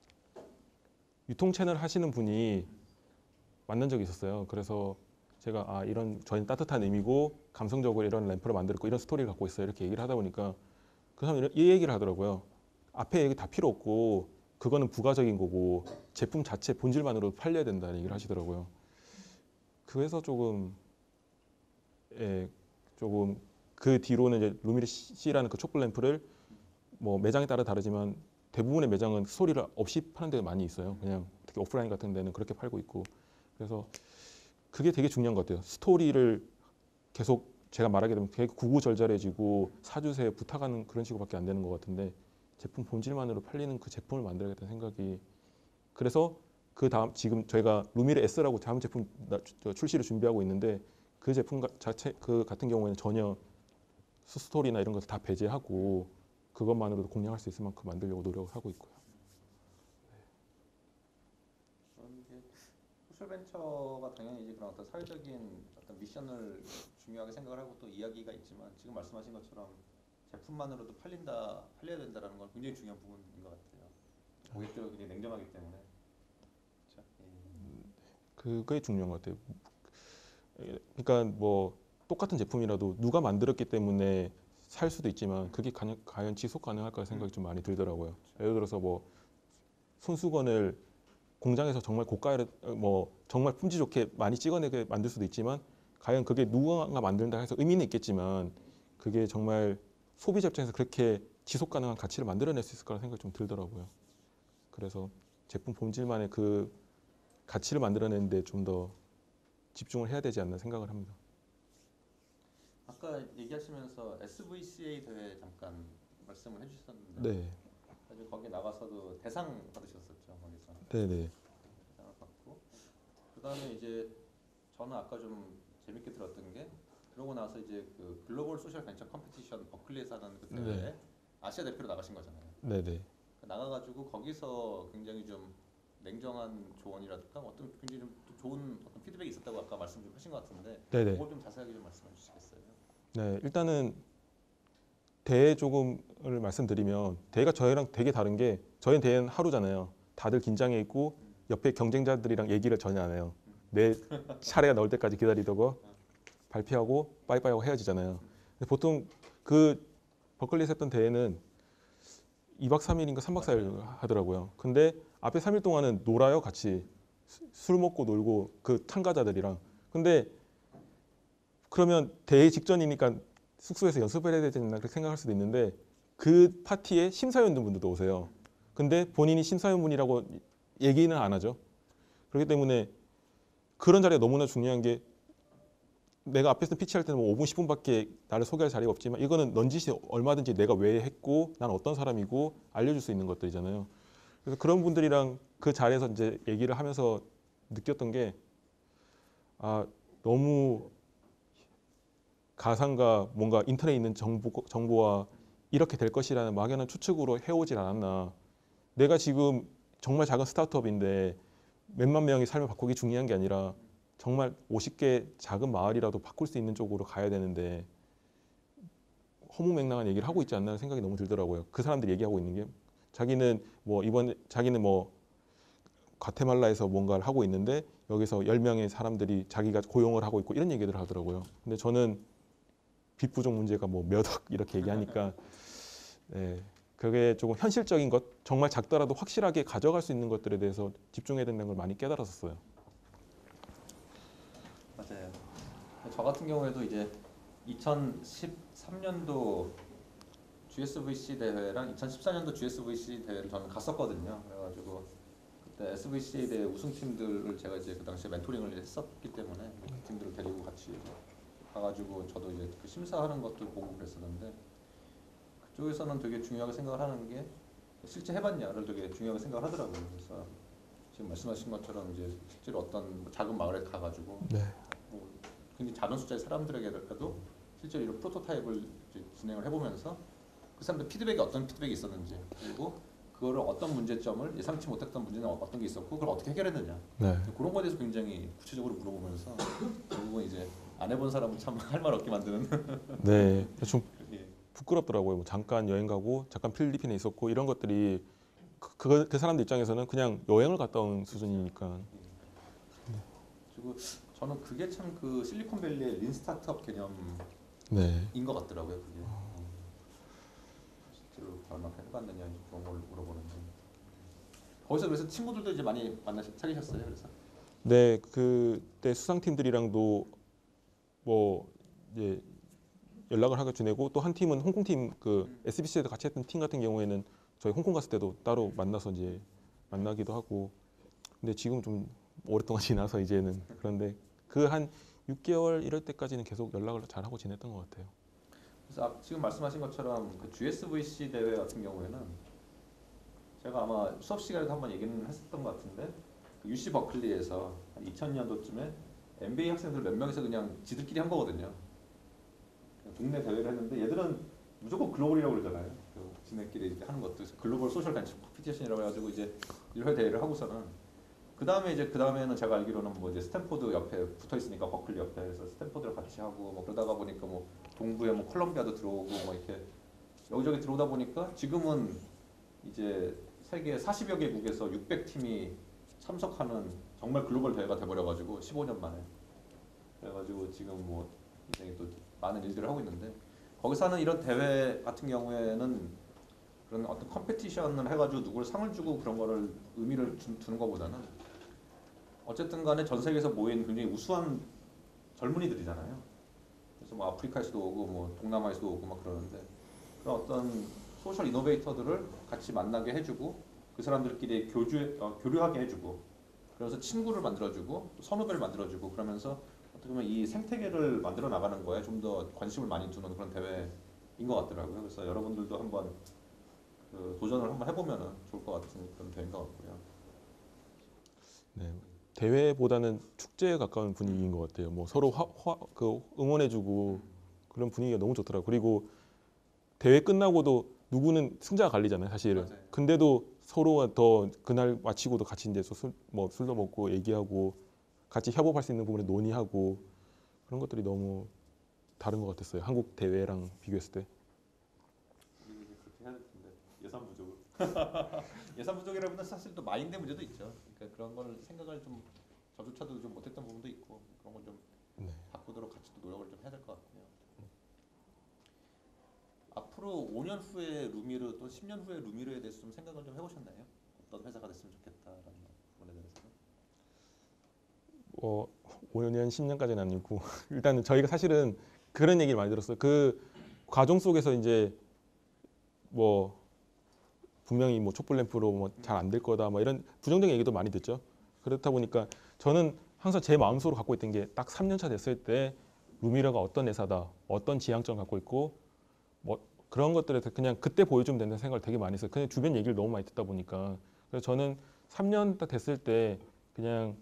유통 채널 하시는 분이 만난 적이 있었어요. 그래서 제가 아 이런 저희는 따뜻한 의미고 감성적으로 이런 램프를 만들었고 이런 스토리를 갖고 있어요. 이렇게 얘기를 하다 보니까 그 사람이 이런- 이 얘기를 하더라고요. 앞에 얘기 다 필요 없고 그거는 부가적인 거고 제품 자체 본질만으로 팔려야 된다는 얘기를 하시더라고요. 그래서 조금 예 조금 그 뒤로는 이제 루미르 C라는 그 촛불 램프를 뭐 매장에 따라 다르지만 대부분의 매장은 스토리를 없이 파는 데가 많이 있어요. 그냥 특히 오프라인 같은 데는 그렇게 팔고 있고 그래서 그게 되게 중요한 것 같아요. 스토리를 계속 제가 말하게 되면 되게 구구절절해지고 사주세요 부탁하는 그런 식으로밖에 안 되는 것 같은데 제품 본질만으로 팔리는 그 제품을 만들어야겠다는 생각이 그래서 그 다음 지금 저희가 루미르 S라고 다음 제품 나- 저 출시를 준비하고 있는데 그 제품 가- 자체 그 같은 경우에는 전혀 스토리나 이런 것을 다 배제하고 그것만으로도 공략할 수 있을 만큼 만들려고 노력을 하고 있고요. 그런 게 소셜 벤처가 당연히 이제 그런 어떤 사회적인 어떤 미션을 중요하게 생각을 하고 또 이야기가 있지만 지금 말씀하신 것처럼 제품만으로도 팔린다, 팔려야 된다라는 건 굉장히 중요한 부분인 것 같아요. 고객들은 굉장히 냉정하기 때문에. 그렇죠? 예. 그게 중요한 것 같아요. 그러니까 뭐 똑같은 제품이라도 누가 만들었기 때문에 살 수도 있지만 그게 과연, 과연 지속 가능할까 생각이 좀 많이 들더라고요. 예를 들어서 뭐 손수건을 공장에서 정말 고가를 뭐 정말 품질 좋게 많이 찍어내게 만들 수도 있지만 과연 그게 누군가 만든다 해서 의미는 있겠지만 그게 정말 소비자 입장에서 그렇게 지속 가능한 가치를 만들어낼 수 있을까 생각이 좀 들더라고요. 그래서 제품 본질만의 그 가치를 만들어내는데 좀 더 집중을 해야 되지 않나 생각을 합니다. 아까 얘기하시면서 에스브이씨에이 대회 잠깐 말씀을 해주셨었는데 네, 사실 거기 나가서도 대상 받으셨었죠 거기서. 네, 네, 대상을 받고 그다음에 이제 저는 아까 좀 재밌게 들었던 게 그러고 나서 이제 그 글로벌 소셜 벤처 컴피티션 버클리에서 하는 그 대회에 네. 아시아 대표로 나가신 거잖아요. 네, 네, 나가가지고 거기서 굉장히 좀 냉정한 조언이랄까 어떤 굉장히 좀 좋은 어떤 피드백이 있었다고 아까 말씀 좀 하신 것 같은데 네네. 그걸 좀 자세하게 좀 말씀해 주시겠어요? 네, 일단은 대회 조금을 말씀드리면 대회가 저희랑 되게 다른 게 저희는 대회는 하루잖아요. 다들 긴장해 있고 옆에 경쟁자들이랑 얘기를 전혀 안 해요. 내 차례가 나올 때까지 기다리다가 발표하고 빠이빠이하고 헤어지잖아요. 근데 보통 그 버클리에서 했던 대회는 이 박 삼 일인가 삼 박 사 일 하더라고요. 근데 앞에 삼 일 동안은 놀아요, 같이. 수- 술 먹고 놀고 그 참가자들이랑. 근데 그러면 대회 직전이니까 숙소에서 연습을 해야 되나 그렇게 생각할 수도 있는데 그 파티에 심사위원분들도 오세요. 근데 본인이 심사위원분이라고 얘기는 안 하죠. 그렇기 때문에 그런 자리가 너무나 중요한 게 내가 앞에서 피치할 때는 뭐 오 분, 십 분밖에 나를 소개할 자리가 없지만 이거는 넌지시 얼마든지 내가 왜 했고 난 어떤 사람이고 알려줄 수 있는 것들이잖아요. 그래서 그런 분들이랑 그 자리에서 이제 얘기를 하면서 느꼈던 게 아, 너무 가상과 뭔가 인터넷에 있는 정보, 정보와 이렇게 될 것이라는 막연한 추측으로 해오질 않았나. 내가 지금 정말 작은 스타트업인데 몇만 명의 삶을 바꾸기 중요한 게 아니라 정말 오십 개 작은 마을이라도 바꿀 수 있는 쪽으로 가야 되는데 허무맹랑한 얘기를 하고 있지 않나 생각이 너무 들더라고요. 그 사람들이 얘기하고 있는 게 자기는 뭐 이번 자기는 뭐 과테말라에서 뭔가를 하고 있는데 여기서 열 명의 사람들이 자기가 고용을 하고 있고 이런 얘기들을 하더라고요. 근데 저는 빚부족 문제가 뭐 몇 억 이렇게 얘기하니까 네, 그게 조금 현실적인 것 정말 작더라도 확실하게 가져갈 수 있는 것들에 대해서 집중해야 된다는 걸 많이 깨달았었어요. 맞아요. 저 같은 경우에도 이제 이천십삼 년도 지에스브이씨 대회랑 이천십사 년도 지에스브이씨 대회를 저는 갔었거든요. 그래가지고 그때 에스브이씨 대회 우승팀들을 제가 이제 그 당시에 멘토링을 했었기 때문에 그 팀들을 데리고 같이 가가지고 저도 이제 그 심사하는 것도 보고 그랬었는데 그쪽에서는 되게 중요하게 생각을 하는 게 실제 해봤냐를 되게 중요하게 생각을 하더라고요. 그래서 지금 말씀하신 것처럼 이제 실제로 어떤 작은 마을에 가가지고 네. 뭐 굉장히 작은 숫자의 사람들에게라도 실제로 이런 프로토타입을 이제 진행을 해보면서 그 사람들 피드백이 어떤 피드백이 있었는지 그리고 그거를 어떤 문제점을 예상치 못했던 문제는 어떤 게 있었고 그걸 어떻게 해결했느냐 네. 그런 거에 대해서 굉장히 구체적으로 물어보면서 결국은 이제 안 해본 사람은 참 할 말 없게 만드는 네. 좀 예. 부끄럽더라고요. 뭐 잠깐 여행 가고 잠깐 필리핀에 있었고 이런 것들이 그, 그, 그 사람들 입장에서는 그냥 여행을 갔다 온 수준이니까. 그리고 저는 그게 참 그 실리콘밸리의 린 스타트업 개념인 네. 것 같더라고요. 그게 음. 실제로 얼마나 해봤느냐 이제 그런 걸 물어보는데 거기서 그래서 친구들도 이제 많이 만나 사귀셨어요. 그래서 네, 그때 수상팀들이랑도 뭐 이제 연락을 하게 지내고 또 한 팀은 홍콩 팀 그 에스비씨에서 같이 했던 팀 같은 경우에는 저희 홍콩 갔을 때도 따로 만나서 이제 만나기도 하고 근데 지금 좀 오랫동안 지나서 이제는 그런데 그 한 육 개월 이럴 때까지는 계속 연락을 잘 하고 지냈던 것 같아요. 그래서 아, 지금 말씀하신 것처럼 그 지에스브이씨 대회 같은 경우에는 제가 아마 수업 시간에도 한번 얘기는 했었던 것 같은데 그 유씨 버클리에서 한 이천 년도쯤에 엠비에이 학생들 몇 명이서 그냥 지들끼리 한 거거든요. 동네 대회를 했는데 얘들은 무조건 글로벌이라고 그러잖아요. 그 지네끼리 이렇게 하는 것도 글로벌 소셜 벤처 컴피티션이라고 해가지고 이제 일 회 대회를 하고서는 그 다음에 이제 그 다음에는 제가 알기로는 뭐 이제 스탠포드 옆에 붙어 있으니까 버클리 옆에 그래서 스탠포드를 같이 하고 뭐 그러다가 보니까 뭐 동부에 뭐 콜롬비아도 들어오고 뭐 이렇게 여기저기 들어오다 보니까 지금은 이제 세계 사십여 개국에서 육백 팀이 참석하는 정말 글로벌 대회가 돼버려가지고 십오 년 만에 그래가지고 지금 뭐 굉장히 또 많은 일들을 하고 있는데 거기서 하는 이런 대회 같은 경우에는 그런 어떤 컴페티션을 해가지고 누구를 상을 주고 그런 거를 의미를 주, 두는 것보다는 어쨌든 간에 전 세계에서 모인 굉장히 우수한 젊은이들이잖아요. 그래서 뭐 아프리카에서도 오고 뭐 동남아에서도 오고 막 그러는데 그런 어떤 소셜 이노베이터들을 같이 만나게 해주고 그 사람들끼리 교주, 어, 교류하게 해주고 그래서 친구를 만들어주고 또 선후배를 만들어주고 그러면서 어떻게 보면 이 생태계를 만들어 나가는 거에 좀 더 관심을 많이 두는 그런 대회인 것 같더라고요. 그래서 여러분들도 한번 그 도전을 한번 해보면 좋을 것 같은 그런 대회인 것 같고요. 네. 대회보다는 축제에 가까운 분위기인 것 같아요. 뭐 서로 화, 화, 그 응원해주고 그런 분위기가 너무 좋더라고요. 그리고 대회 끝나고도 누구는 승자가 갈리잖아요, 사실은. 맞아요. 근데도 서로 더 그날 마치고도 같이 이제 술, 뭐 술도 먹고 얘기하고 같이 협업할 수 있는 부분에 논의하고 그런 것들이 너무 다른 것 같았어요. 한국 대회랑 비교했을 때. 우리도 이제 그렇게 해야 될 텐데 예산 부족. 예산 부족이라면 사실 또 마인드 문제도 있죠. 그러니까 그런 걸 생각을 좀 저조차도 좀 못했던 부분도 있고 그런 걸 좀 네. 바꾸도록 같이 또 노력을 좀 해야 될 것 같고요. 앞으로 오 년 후에 루미르 또 십 년 후에 루미르에 대해서 좀 생각을 좀 해보셨나요? 어떤 회사가 됐으면 좋겠다라는 부분에 대해서. 뭐 오 년, 십 년까지는 아니고 일단은 저희가 사실은 그런 얘기를 많이 들었어요. 그 과정 속에서 이제 뭐 분명히 뭐 촛불 램프로 뭐 잘 안 될 거다, 뭐 이런 부정적인 얘기도 많이 듣죠. 그렇다 보니까 저는 항상 제 마음속으로 갖고 있던 게 딱 삼 년 차 됐을 때 루미르가 어떤 회사다, 어떤 지향점 갖고 있고 뭐 그런 것들에 대해서 그냥 그때 보여주면 된다는 생각을 되게 많이 했어요. 그냥 주변 얘기를 너무 많이 듣다 보니까 그래서 저는 삼 년 딱 됐을 때 그냥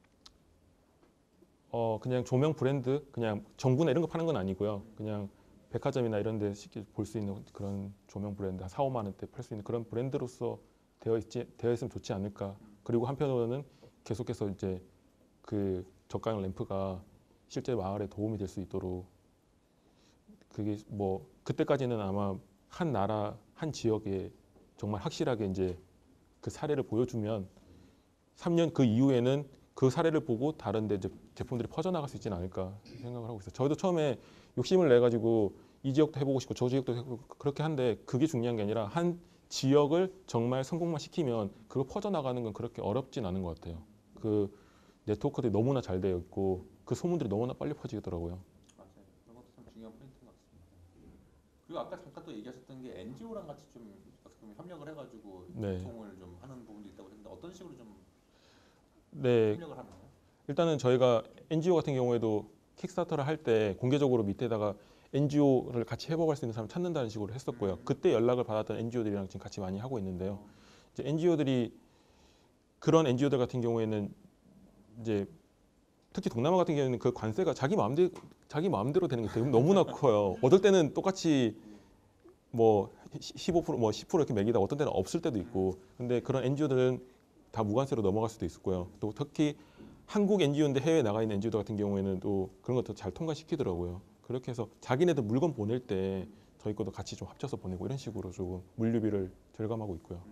어 그냥 조명 브랜드, 그냥 전구나 이런 거 파는 건 아니고요. 그냥 백화점이나 이런 데 쉽게 볼 수 있는 그런 조명 브랜드 한 사, 오만 원대 팔 수 있는 그런 브랜드로서 되어 있지 되어 있으면 좋지 않을까. 그리고 한편으로는 계속해서 이제 그 저가형 램프가 실제 마을에 도움이 될 수 있도록 그게 뭐 그때까지는 아마 한 나라 한 지역에 정말 확실하게 이제 그 사례를 보여주면 삼 년 그 이후에는 그 사례를 보고 다른 데 이제 제품들이 퍼져나갈 수 있지는 않을까 생각을 하고 있어요. 저희도 처음에 욕심을 내 가지고 이 지역도 해보고 싶고 저 지역도 해보고 그렇게 한데 그게 중요한 게 아니라 한 지역을 정말 성공만 시키면 그거 퍼져나가는 건 그렇게 어렵진 않은 것 같아요. 그 네트워크들이 너무나 잘 되어 있고 그 소문들이 너무나 빨리 퍼지더라고요. 맞아요. 그런 것도 참 중요한 포인트인 것 같습니다. 그리고 아까 잠깐 또 얘기하셨던 게 엔지오랑 같이 좀 어떻게 보면 협력을 해가지고 네. 소통을 좀 하는 부분도 있다고 했는데 어떤 식으로 좀 네, 협력을 하나요? 일단은 저희가 엔지오 같은 경우에도 킥스타터를 할 때 공개적으로 밑에다가 엔지오를 같이 협업할 수 있는 사람 찾는다는 식으로 했었고요. 음. 그때 연락을 받았던 엔지오들이랑 지금 같이 많이 하고 있는데요. 이제 엔지오들이 그런 엔지오들 같은 경우에는 이제 특히 동남아 같은 경우에는 그 관세가 자기 마음대로 자기 마음대로 되는 게 되게 너무나 커요. 어떨 때는 똑같이 뭐 십오 퍼센트 뭐 십 퍼센트 이렇게 매기다 어떤 때는 없을 때도 있고. 근데 그런 엔지오들은 다 무관세로 넘어갈 수도 있었고요. 또 특히 한국 엔지오인데 해외에 나가 있는 엔지오들 같은 경우에는 또 그런 것도 잘 통과시키더라고요. 그렇게 해서 자기네들 물건 보낼 때 저희 것도 같이 좀 합쳐서 보내고 이런 식으로 조금 물류비를 절감하고 있고요.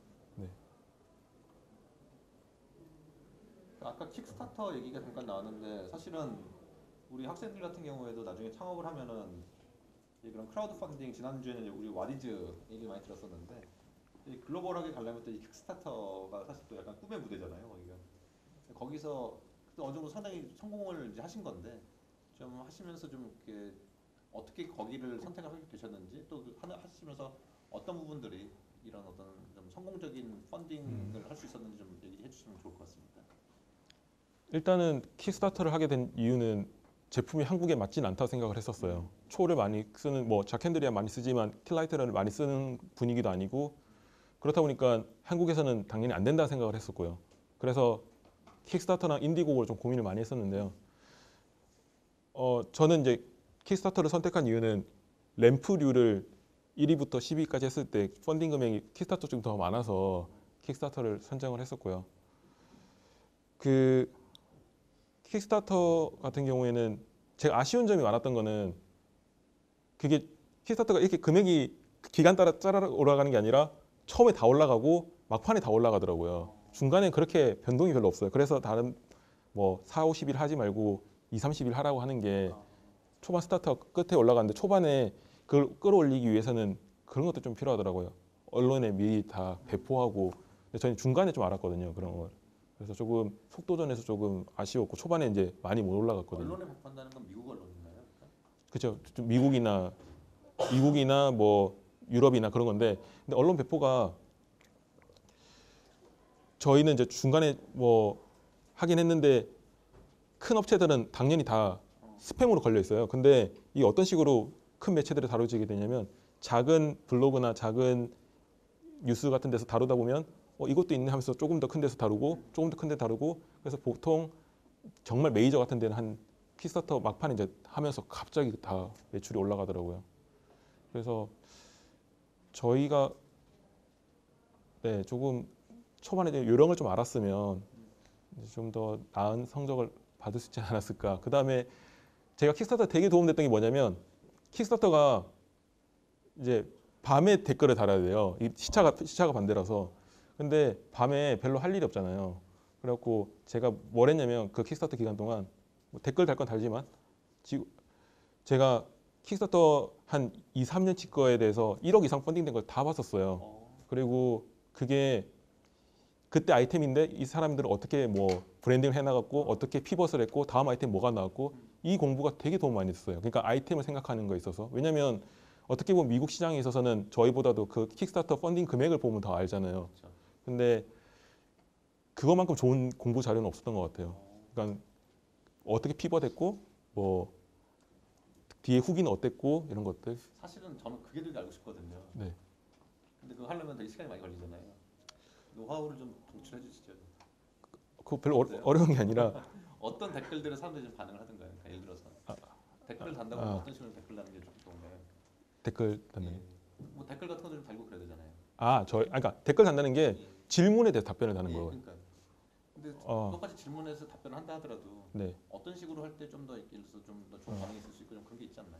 아까 킥스타터 얘기가 잠깐 나왔는데 사실은 우리 학생들 같은 경우에도 나중에 창업을 하면은 이 그런 크라우드 펀딩 지난주에는 우리 와디즈 얘기 많이 들었었는데 이 글로벌하게 가려면 또 이 킥스타터가 사실 또 약간 꿈의 무대잖아요. 거기가 거기서 또 어느 정도 상당히 성공을 이제 하신 건데 좀 하시면서 좀 이렇게 어떻게 거기를 선택하게 되셨는지 또 하나 하시면서 어떤 부분들이 이런 어떤 좀 성공적인 펀딩을 할 수 있었는지 좀 얘기해 주시면 좋을 것 같습니다. 일단은 킥스타터를 하게 된 이유는 제품이 한국에 맞진 않다고 생각을 했었어요. 초를 많이 쓰는 뭐 자켄드리아 많이 쓰지만 킬라이트를 많이 쓰는 분위기도 아니고 그렇다 보니까 한국에서는 당연히 안 된다 생각을 했었고요. 그래서 킥스타터나 인디고고를 좀 고민을 많이 했었는데요. 어 저는 이제 킥스타터를 선택한 이유는 램프류를 일 위부터 십 위까지 했을 때 펀딩 금액이 킥스타터 좀 더 많아서 킥스타터를 선정을 했었고요. 그 킥스타터 같은 경우에는 제가 아쉬운 점이 많았던 거는 그게 킥스타터가 이렇게 금액이 기간 따라 짜라 올라가는 게 아니라 처음에 다 올라가고 막판에 다 올라가더라고요. 중간에 그렇게 변동이 별로 없어요. 그래서 다른 뭐 사, 오십 일 하지 말고 이, 삼십 일 하라고 하는 게 초반 스타터 끝에 올라가는데 초반에 그걸 끌어올리기 위해서는 그런 것도 좀 필요하더라고요. 언론에 미리 다 배포하고 근데 저는 중간에 좀 알았거든요. 그런 걸. 그래서 조금 속도전에서 조금 아쉬웠고 초반에 이제 많이 못 올라갔거든요. 언론에 배포한다는 건 미국 언론인가요? 그렇죠. 좀 미국이나 미국이나 뭐 유럽이나 그런 건데 근데 언론 배포가 저희는 이제 중간에 뭐 하긴 했는데 큰 업체들은 당연히 다 스팸으로 걸려 있어요. 근데 이 어떤 식으로 큰 매체들이 다뤄지게 되냐면 작은 블로그나 작은 뉴스 같은 데서 다루다 보면 어, 이것도 있네 하면서 조금 더 큰 데서 다루고 조금 더 큰 데 다루고 그래서 보통 정말 메이저 같은 데는 한 킥스타터 막판에 이제 하면서 갑자기 다 매출이 올라가더라고요. 그래서 저희가 네, 조금 초반에 좀 요령을 좀 알았으면 좀 더 나은 성적을 받을 수 있지 않았을까. 그 다음에 제가 킥스타터 되게 도움됐던 게 뭐냐면 킥스타터가 이제 밤에 댓글을 달아야 돼요. 이 시차가 시차가 반대라서. 근데 밤에 별로 할 일이 없잖아요. 그래갖고 제가 뭘 했냐면 그 킥스타터 기간 동안 뭐 댓글 달 건 달지만 지금 제가 킥스타터 한 이, 삼 년치 거에 대해서 일억 이상 펀딩된 걸 다 봤었어요. 어, 그리고 그게 그때 아이템인데 이 사람들은 어떻게 뭐 브랜딩을 해나갔고 어떻게 피벗을 했고 다음 아이템 뭐가 나왔고 이 공부가 되게 도움 많이 됐어요. 그러니까 아이템을 생각하는 거에 있어서. 왜냐면 어떻게 보면 미국 시장에 있어서는 저희보다도 그 킥스타터 펀딩 금액을 보면 더 알잖아요. 그렇죠. 근데 그것만큼 좋은 공부 자료는 없었던 것 같아요. 그러니까 어떻게 피벗했고 뭐 뒤에 후기는 어땠고 이런 것들. 사실은 저는 그게 되게 알고 싶거든요. 네. 근데 그거 하려면 되게 시간이 많이 걸리잖아요. 노하우를 좀 동출해 주시죠. 그거 별로 네. 어, 어려운 게 아니라 어떤 댓글들을 사람들이 좀 반응을 하던가요? 그러니까 예를 들어서 댓글 단다고 아. 어떤 식으로 댓글 다는 게 좋기 때문에 댓글 달는. 예. 뭐 댓글 같은 것도 좀 달고 그래야 되잖아요. 아, 저, 아, 그러니까 댓글 단다는 게 예. 질문에 대해서 답변을 다는 예, 거예요. 그러니까. 근데 어. 그것까지 질문해서 답변을 한다 하더라도 네. 어떤 식으로 할 때 좀 더 예를 들어서 좀 더 좋은 어. 반응이 있을 수 있고 좀 그런 게 있지 않나요?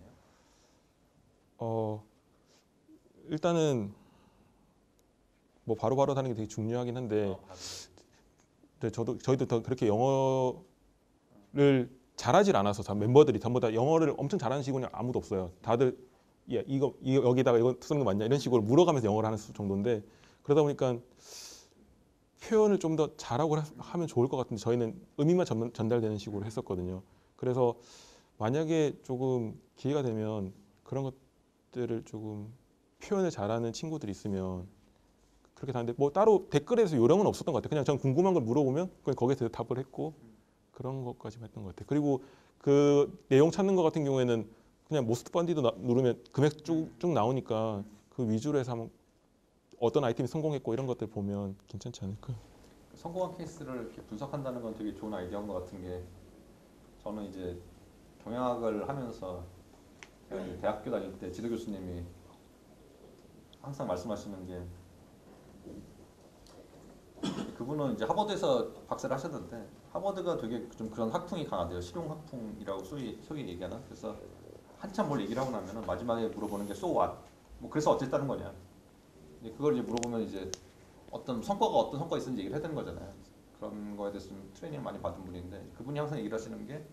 어, 일단은 뭐 바로바로 하는 게 되게 중요하긴 한데 어, 바로. 근데 저도 저희도 더 그렇게 영어를 잘하질 않아서 다 멤버들이 전부 다 영어를 엄청 잘하는 친구는 아무도 없어요. 다들 야, 이거, 이거 여기다가 이거 쓰는 거 맞냐 이런 식으로 물어가면서 영어를 하는 수- 정도인데 그러다 보니까 표현을 좀 더 잘하고 하- 하면 좋을 것 같은데 저희는 의미만 전, 전달되는 식으로 했었거든요. 그래서 만약에 조금 기회가 되면 그런 것들을 조금 표현을 잘하는 친구들이 있으면 그렇게 다는데 뭐 따로 댓글에서 요령은 없었던 것 같아요. 그냥 전 궁금한 걸 물어보면 그냥 거기에 대해서 답을 했고 그런 것까지 했던 것 같아요. 그리고 그 내용 찾는 것 같은 경우에는 그냥 모스트 펀디도 나- 누르면 금액 쭉쭉 나오니까 그 위주로 해서 한번 어떤 아이템이 성공했고 이런 것들 보면 괜찮지 않을까. 성공한 케이스를 이렇게 분석한다는 건 되게 좋은 아이디어인 것 같은 게 저는 이제 경영학을 하면서 제가 이제 대학교 다닐 때 지도 교수님이 항상 말씀하시는 게 그분은 이제 하버드에서 박사를 하셨는데 하버드가 되게 좀 그런 학풍이 강하대요. 실용 학풍이라고 소위 소위 얘기하는. 그래서 한참 뭘 얘기를 하고 나면은 마지막에 물어보는 게 so what? 뭐 그래서 어쨌다는 거냐? 이제 그걸 이제 물어보면 이제 어떤 성과가 어떤 성과 있는지 얘기를 해야 되는 거잖아요. 그런 거에 대해서 좀 트레이닝을 많이 받은 분인데 그분이 항상 얘기를 하시는 게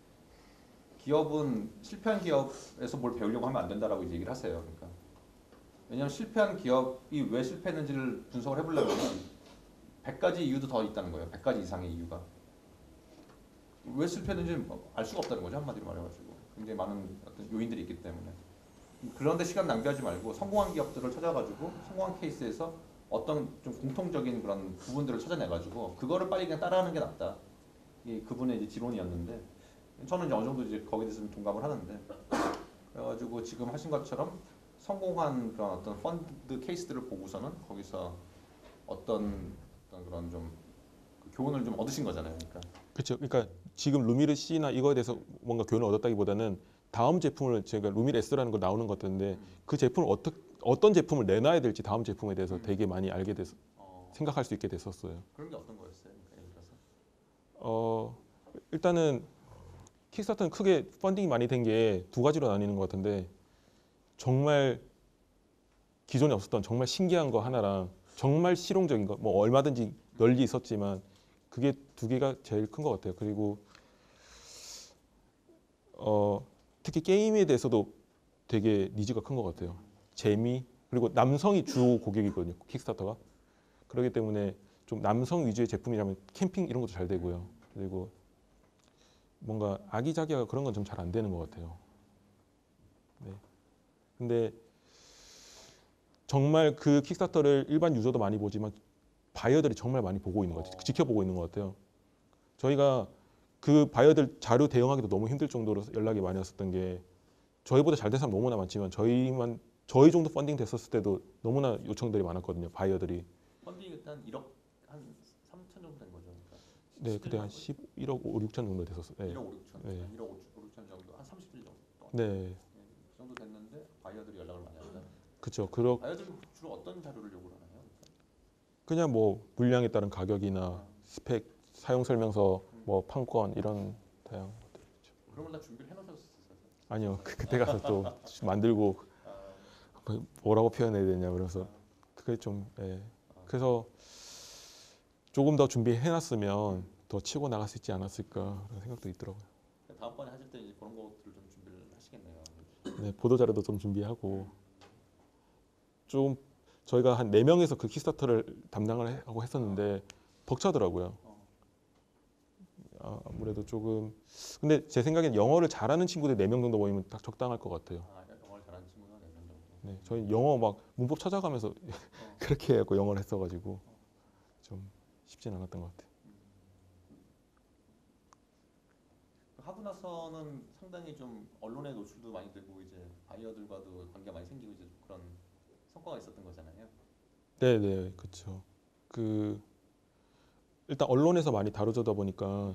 기업은 실패한 기업에서 뭘 배우려고 하면 안 된다라고 이제 얘기를 하세요. 그러니까 왜냐하면 실패한 기업이 왜 실패했는지를 분석을 해보려면 백 가지 이유도 더 있다는 거예요. 백 가지 이상의 이유가. 왜 실패했는지 알 수가 없다는 거죠. 한마디로 말해가지고. 굉장히 많은 어떤 요인들이 있기 때문에. 그런데 시간 낭비하지 말고 성공한 기업들을 찾아가지고 성공한 케이스에서 어떤 좀 공통적인 그런 부분들을 찾아내가지고 그거를 빨리 그냥 따라하는 게 낫다. 이 그분의 이제 지론이었는데 저는 이제 어느 정도 이제 거기에 대해서 좀 동감을 하는데 그래가지고 지금 하신 것처럼 성공한 그런 어떤 펀드 케이스들을 보고서는 거기서 어떤 어떤 그런 좀 그 교훈을 좀 얻으신 거잖아요. 그러니까 그렇죠. 그러니까 지금 루미르 C나 이거에 대해서 뭔가 교훈을 얻었다기보다는 다음 제품을 제가 루미르 S라는 걸 나오는 것 같은데 그 제품을 어떻게 어떤 제품을 내놔야 될지 다음 제품에 대해서 되게 많이 알게 돼서 어, 생각할 수 있게 됐었어요. 그런 게 어떤 거였어요? 그러니까 예를 들어서 어 일단은 킥스타터는 크게 펀딩이 많이 된 게 두 가지로 나뉘는 것 같은데 정말 기존에 없었던 정말 신기한 거 하나랑 정말 실용적인 거 뭐 얼마든지 널리 있었지만 그게 두 개가 제일 큰 것 같아요. 그리고 어 특히 게임에 대해서도 되게 니즈가 큰 것 같아요. 재미 그리고 남성이 주 고객이거든요. 킥스타터가 그렇기 때문에 좀 남성 위주의 제품이라면 캠핑 이런 것도 잘 되고요. 그리고 뭔가 아기자기하고 그런 건 좀 잘 안 되는 것 같아요. 네. 근데 정말 그 킥스타터를 일반 유저도 많이 보지만 바이어들이 정말 많이 보고 있는 것 같아요. 지켜보고 있는 것 같아요. 저희가 그 바이어들 자료 대응하기도 너무 힘들 정도로 연락이 많이 왔었던 게 저희보다 잘 된 사람 너무나 많지만 저희만 저희 정도 펀딩 됐었을 때도 너무나 요청들이 많았거든요. 바이어들이. 펀딩이 그때 한 일억 한 삼천 정도 된 거죠. 그러니까 네, 그때 한 십일억 오, 육천 정도 됐었어요. 네. 일억 오, 육천, 네. 한 일억 오, 육천 정도, 한 삼십 일 정도 동안. 네, 네, 그 정도 됐는데 바이어들이 연락을 많이 한다. 그렇죠. 그렇 바이어들은 주로 어떤 자료를 요구를 하나요? 그냥 뭐 물량에 따른 가격이나 스펙, 사용 설명서, 뭐 판권 이런 다양한 것들. 그러면 다 준비를 해놓으셨어요? 아니요, 그- 그때 가서 또 만들고 뭐 뭐라고 표현해야 되냐 그래서 그게 좀 예. 그래서 조금 더 준비해놨으면 더 치고 나갈 수 있지 않았을까 그런 생각도 있더라고요. 다음번에 하실 때 이제 그런 것들을 좀 준비를 하시겠네요. 네, 보도 자료도 좀 준비하고 좀 저희가 한 네 명에서 그 킥스타터를 담당을 해- 하고 했었는데 벅차더라고요. 아, 아무래도 조금 근데 제 생각엔 영어를 잘하는 친구들 네 명 정도 모이면 딱 적당할 것 같아요. 아, 영어를 잘하는 친구가 네 명 정도. 네, 저희 영어 막 문법 찾아가면서 그렇게 해갖고 영어를 했어가지고 좀 쉽진 않았던 것 같아요. 하고 나서는 상당히 좀 언론에 노출도 많이 되고 이제 바이어들과도 관계가 많이 생기고 이제 그런 성과가 있었던 거잖아요. 네, 네, 그렇죠. 그 일단 언론에서 많이 다뤄지다 보니까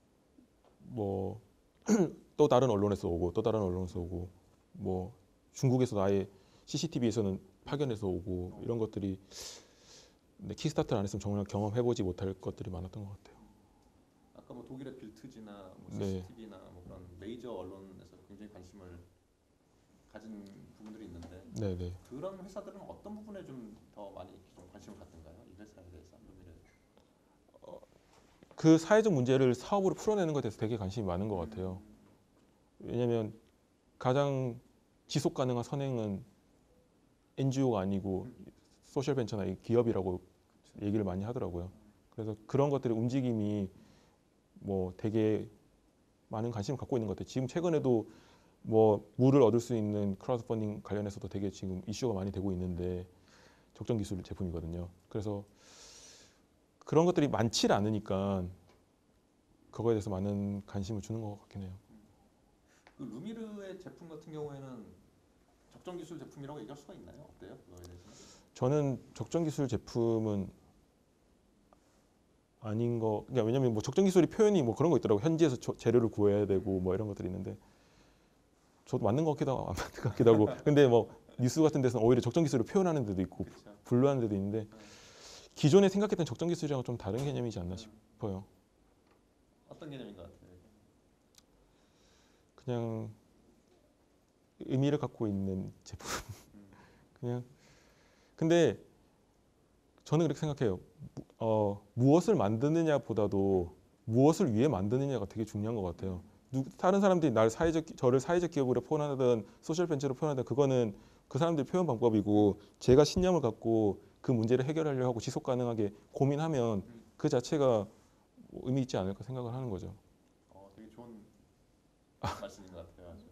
뭐 또 다른 언론에서 오고 또 다른 언론에서 오고 뭐 중국에서도 아예 씨씨티비에서는 파견해서 오고 이런 것들이 네, 킥스타터를 안 했으면 정말 경험해보지 못할 것들이 많았던 것 같아요. 아까 뭐 독일의 빌트지나 뭐 네. 씨씨티비나 뭐 그런 메이저 언론에서 굉장히 관심을 가진 부분들이 있는데 네, 네. 그런 회사들은 어떤 부분에 좀 더 많이 좀 관심을 갖던가요? 이 회사에 대해서 루미를. 그 사회적 문제를 사업으로 풀어내는 것에 대해서 되게 관심이 많은 것 같아요. 왜냐하면 가장 지속 가능한 선행은 엔지오가 아니고 소셜 벤처나 이 기업이라고 얘기를 많이 하더라고요. 그래서 그런 것들의 움직임이 뭐 되게 많은 관심을 갖고 있는 것 같아요. 지금 최근에도 뭐 물을 얻을 수 있는 크라우드 펀딩 관련해서도 되게 지금 이슈가 많이 되고 있는데 적정 기술 제품이거든요. 그래서 그런 것들이 많지 않으니까 그거에 대해서 많은 관심을 주는 것 같긴 해요. 그 루미르의 제품 같은 경우에는 적정 기술 제품이라고 얘기할 수가 있나요? 어때요? 그거에 대해서는? 저는 적정 기술 제품은 아닌 거, 그러니까 왜냐면 뭐 적정 기술이 표현이 뭐 그런 거 있더라고. 현지에서 조- 재료를 구해야 되고 뭐 이런 것들이 있는데 저도 맞는 것 같기도 하고 안 맞는 것 같기도 하고. 근데 뭐 뉴스 같은 데서는 오히려 적정 기술을 표현하는 데도 있고 그렇죠. 분류하는 데도 있는데 기존에 생각했던 적정 기술이랑 좀 다른 개념이지 않나 싶어요. 어떤 개념인 것 같아요? 그냥 의미를 갖고 있는 제품. 그냥 근데 저는 그렇게 생각해요. 무- 어, 무엇을 만드느냐보다도 무엇을 위해 만드느냐가 되게 중요한 것 같아요. 누, 다른 사람들이 날 사회적 저를 사회적 기업으로 표현하든 소셜 벤처로 표현하든 그거는 그 사람들의 표현 방법이고 제가 신념을 갖고 그 문제를 해결하려고 하고 지속 가능하게 고민하면 그 자체가 뭐 의미 있지 않을까 생각을 하는 거죠. 어, 되게 좋은 말씀인 것 같아요. 아주.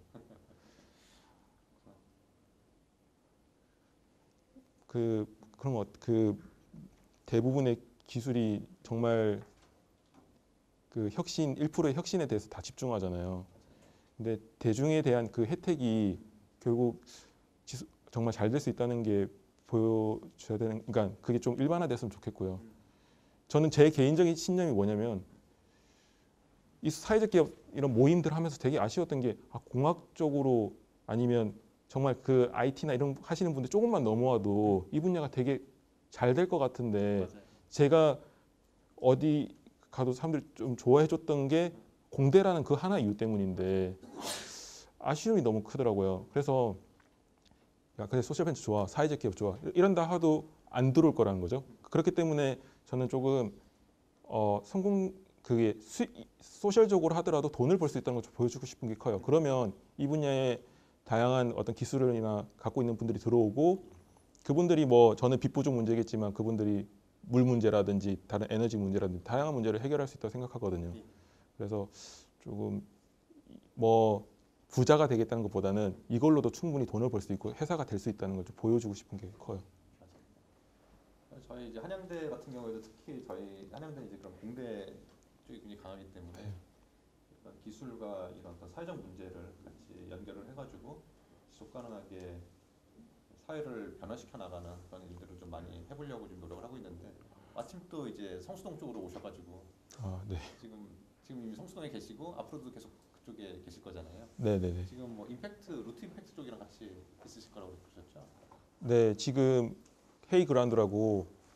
그 그럼 어, 그 대부분의 기술이 정말 그 혁신 일 퍼센트의 혁신에 대해서 다 집중하잖아요. 근데 대중에 대한 그 혜택이 결국 지수, 정말 잘 될 수 있다는 게 보여줘야 되는, 그러니까 그게 좀 일반화됐으면 좋겠고요. 저는 제 개인적인 신념이 뭐냐면 이 사회적 기업 이런 모임들 하면서 되게 아쉬웠던 게 아, 공학적으로 아니면 정말 그 아이티나 이런 거 하시는 분들 조금만 넘어와도 이 분야가 되게 잘 될 것 같은데 맞아요. 제가 어디 가도 사람들이 좀 좋아해 줬던 게 공대라는 그 하나 이유 때문인데 아쉬움이 너무 크더라고요. 그래서 야, 그래 소셜 벤처 좋아, 사회적 기업 좋아 이런다 하도 안 들어올 거라는 거죠. 그렇기 때문에 저는 조금 어, 성공 그게 수, 소셜적으로 하더라도 돈을 벌 수 있다는 걸 좀 보여주고 싶은 게 커요. 그러면 이 분야에 다양한 어떤 기술이나 갖고 있는 분들이 들어오고 그분들이 뭐 저는 빚 부족 문제겠지만 그분들이 물 문제라든지 다른 에너지 문제라든지 다양한 문제를 해결할 수 있다고 생각하거든요. 그래서 조금 뭐 부자가 되겠다는 것보다는 이걸로도 충분히 돈을 벌 수 있고 회사가 될 수 있다는 걸 좀 보여주고 싶은 게 커요. 저희 이제 한양대 같은 경우에도 특히 저희 한양대 이제 그런 공대 쪽이 굉장히 강하기 때문에 네. 이런 기술과 이런 어떤 사회적 문제를 같이 연결을 해가지고 지속 가능하게 사회를 변화시켜 나가는 그런 일들을 좀 많이 해보려고 좀 노력을 하고 있는데 마침 또 이제 성수동 쪽으로 오셔가지고 아, 네, 지금 지금 이미 성수동에 계시고 앞으로도 계속 그쪽에 계실 거잖아요. 네, 네, 네. 지금 뭐 임팩트 루트 임팩트 쪽이랑 같이 있으실 거라고 그러셨죠? 네, 지금 헤이 그란드라고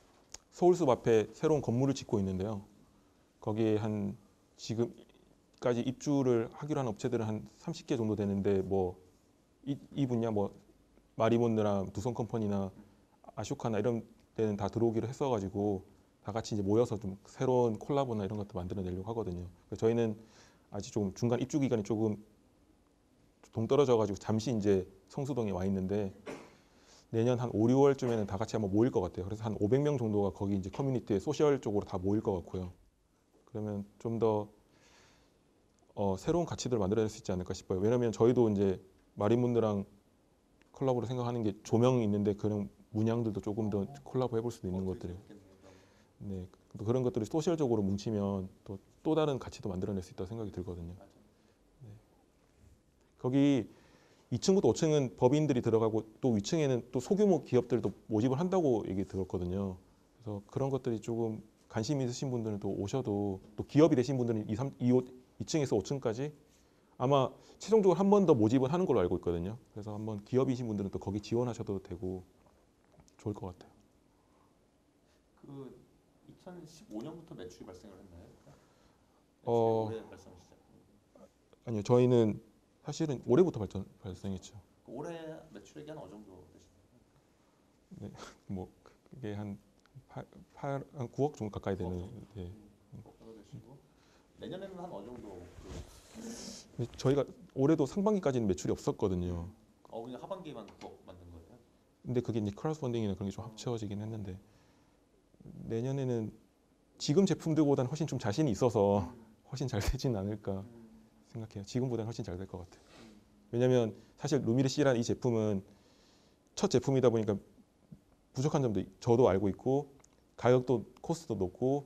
서울숲 앞에 새로운 건물을 짓고 있는데요. 거기에 한 지금까지 입주를 하기로 한 업체들은 한 삼십 개 정도 되는데 뭐 이 이 분야 뭐 마리몬드나 두성 컴퍼니나 아쇼카나 이런 데는 다 들어오기로 했어가지고 다 같이 이제 모여서 좀 새로운 콜라보나 이런 것도 만들어내려고 하거든요. 그래서 저희는 아직 좀 중간 입주 기간이 조금 동떨어져가지고 잠시 이제 성수동에 와 있는데 내년 한 오, 유월쯤에는 다 같이 한번 모일 것 같아요. 그래서 한 오백 명 정도가 거기 이제 커뮤니티에 소셜 쪽으로 다 모일 것 같고요. 그러면 좀 더 어, 새로운 가치들을 만들어낼 수 있지 않을까 싶어요. 왜냐하면 저희도 이제 마리몬드랑 콜라보를 생각하는 게 조명이 있는데 그런 문양들도 조금 더 콜라보 해볼 수도 있는 것들이. 네, 또 그런 것들이 소셜적으로 뭉치면 또, 또 다른 가치도 만들어낼 수 있다고 생각이 들거든요. 네. 거기 이 층부터 오 층은 법인들이 들어가고 또 위층에는 또 소규모 기업들도 모집을 한다고 얘기 들었거든요. 그래서 그런 것들이 조금 관심 있으신 분들은 또 오셔도 또 기업이 되신 분들은 이, 삼, 이, 이 층에서 오 층까지 아마 최종적으로 한 번 더 모집을 하는 걸로 알고 있거든요. 그래서 한번 기업이신 분들은 또 거기 지원하셔도 되고 좋을 것 같아요. 그 이천십오 년부터 매출이 발생을 했나요? 어, 올해 발생 시작. 아니요, 저희는 사실은 올해부터 발전, 발생했죠. 그 올해 매출액이 한 어느 정도 되시나요? 뭐 그게 한, 팔, 팔, 한 구억 정도 가까이 되는. 예. 정도 되시고 내년에는 한 어느 정도 그, 근데 저희가 올해도 상반기까지는 매출이 없었거든요. 어 그냥 하반기에만 구억 만든 거예요? 근데 그게 이제 크라우드 펀딩이나 그런 게 좀 합쳐지긴 했는데 내년에는 지금 제품들보다는 훨씬 좀 자신이 있어서 훨씬 잘 되진 않을까 생각해요. 지금보다는 훨씬 잘 될 것 같아요. 왜냐하면 사실 루미르시라는 이 제품은 첫 제품이다 보니까 부족한 점도 저도 알고 있고 가격도 코스트도 높고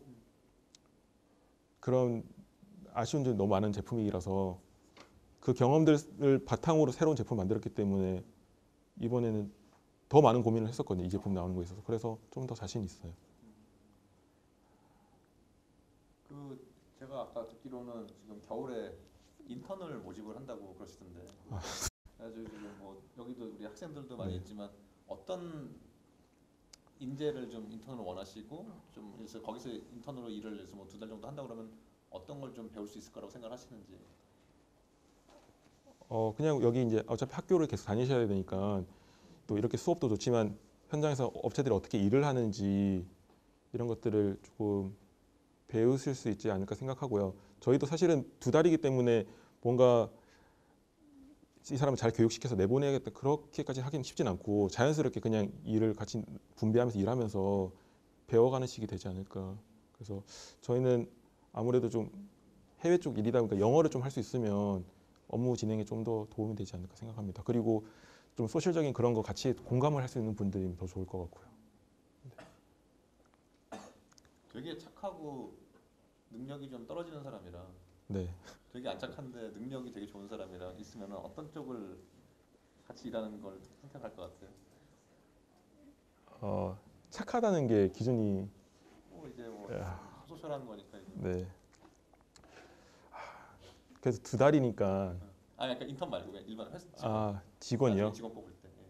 그런 아쉬운 점이 너무 많은 제품이라서 그 경험들을 바탕으로 새로운 제품을 만들었기 때문에 이번에는 더 많은 고민을 했었거든요. 이 제품 나오는 거에 있어서. 그래서 좀 더 자신 있어요. 그 제가 아까 듣기로는 지금 겨울에 인턴을 모집을 한다고 그러시던데. 아. 그래서 지금 뭐 여기도 우리 학생들도 많이 네. 있지만 어떤 인재를 좀 인턴을 원하시고 좀 그래서 거기서 인턴으로 일을 해서 뭐 두 달 정도 한다 그러면 어떤 걸 좀 배울 수 있을 거라고 생각하시는지. 어 그냥 여기 이제 어차피 학교를 계속 다니셔야 되니까 또 이렇게 수업도 좋지만 현장에서 업체들이 어떻게 일을 하는지 이런 것들을 조금 배우실 수 있지 않을까 생각하고요. 저희도 사실은 두 달이기 때문에 뭔가 이 사람을 잘 교육시켜서 내보내야겠다 그렇게까지 하기는 쉽진 않고 자연스럽게 그냥 일을 같이 분배하면서 일하면서 배워가는 식이 되지 않을까. 그래서 저희는 아무래도 좀 해외 쪽 일이다 보니까 영어를 좀 할 수 있으면 업무 진행에 좀 더 도움이 되지 않을까 생각합니다. 그리고 좀 소셜적인 그런 거 같이 공감을 할 수 있는 분들이면 더 좋을 것 같고요. 되게 착하고 능력이 좀 떨어지는 사람이랑 네. 되게 안 착한데 능력이 되게 좋은 사람이랑 있으면 어떤 쪽을 같이 일하는 걸 선택할 것 같아요? 어, 착하다는 게 기준이 뭐 이제 뭐 야. 소셜한 거니까 이제. 네. 그래서 두 달이니까 아 약간 인턴 말고 그냥 일반 회사 직원. 아 직원이요. 나중에 직원 뽑을 때 예.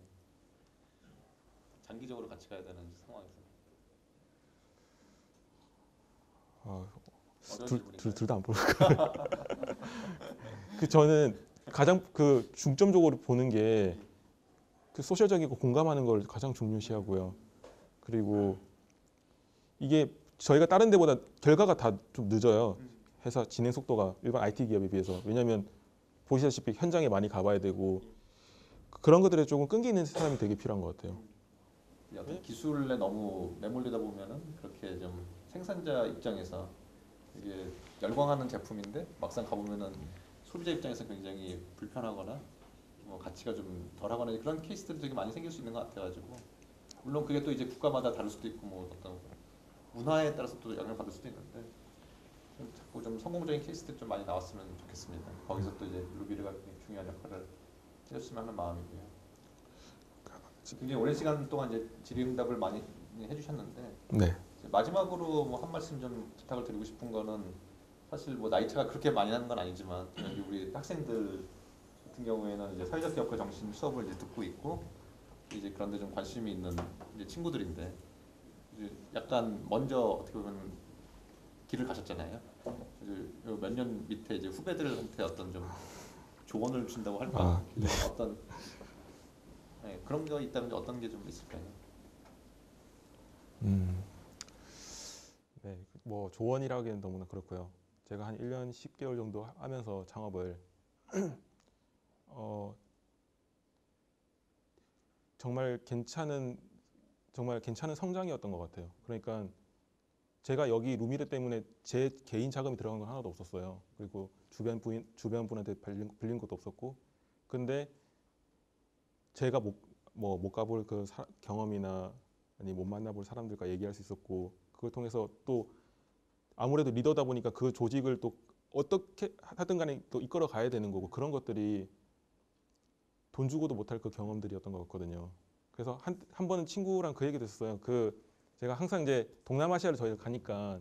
장기적으로 같이 가야 되는 상황에서 아, 어려운 질문인가요? 둘둘 다 안 뽑을 거예요. 그 저는 가장 그 중점적으로 보는 게 그 소셜적이고 공감하는 걸 가장 중요시하고요. 그리고 이게 저희가 다른 데보다 결과가 다 좀 늦어요. 회사 진행 속도가 일반 아이티 기업에 비해서. 왜냐하면 보시다시피 현장에 많이 가봐야 되고 그런 것들에 조금 끈기 있는 사람이 되게 필요한 것 같아요. 어떤 기술에 너무 매몰리다 보면은 그렇게 좀 생산자 입장에서 이게 열광하는 제품인데 막상 가보면은 소비자 입장에서 굉장히 불편하거나 뭐 가치가 좀 덜하거나 그런 케이스들이 되게 많이 생길 수 있는 것 같아가지고 물론 그게 또 이제 국가마다 다를 수도 있고 뭐 어떤 문화에 따라서 또 영향을 받을 수도 있는데 좀 자꾸 좀 성공적인 케이스들 좀 많이 나왔으면 좋겠습니다. 거기서 또 이제 루비르가 굉장히 중요한 역할을 해줬으면 하는 마음이고요. 굉장히 오랜 시간 동안 이제 질의응답을 많이 해주셨는데 네. 이제 마지막으로 뭐 한 말씀 좀 부탁을 드리고 싶은 거는 사실 뭐 나이 차가 그렇게 많이 나는 건 아니지만 여기 우리 학생들 같은 경우에는 이제 사회적 기업가 정신 수업을 이제 듣고 있고 이제 그런데 좀 관심이 있는 이제 친구들인데 이제 약간 먼저 어떻게 보면 길을 가셨잖아요. 몇 년 밑에 이제 후배들한테 어떤 좀 조언을 준다고 할까? 아, 네. 어떤 네, 그런 거 있다면 어떤 게 좀 있을까요? 음. 네, 뭐 조언이라기엔 너무나 그렇고요. 제가 한 일 년 십 개월 정도 하면서 창업을 어, 정말 괜찮은 정말 괜찮은 성장이었던 것 같아요. 그러니까 제가 여기 루미르 때문에 제 개인 자금이 들어간 건 하나도 없었어요. 그리고 주변 부인 주변 분한테 빌린, 빌린 것도 없었고, 근데 제가 못 뭐 못 가볼 그 사, 경험이나 아니 못 만나볼 사람들과 얘기할 수 있었고, 그걸 통해서 또 아무래도 리더다 보니까 그 조직을 또 어떻게 하든 간에 또 이끌어 가야 되는 거고, 그런 것들이 돈 주고도 못할 그 경험들이었던 것 같거든요. 그래서 한, 한 번은 친구랑 그 얘기도 했어요. 그 제가 항상 이제 동남아시아를 저희가 가니까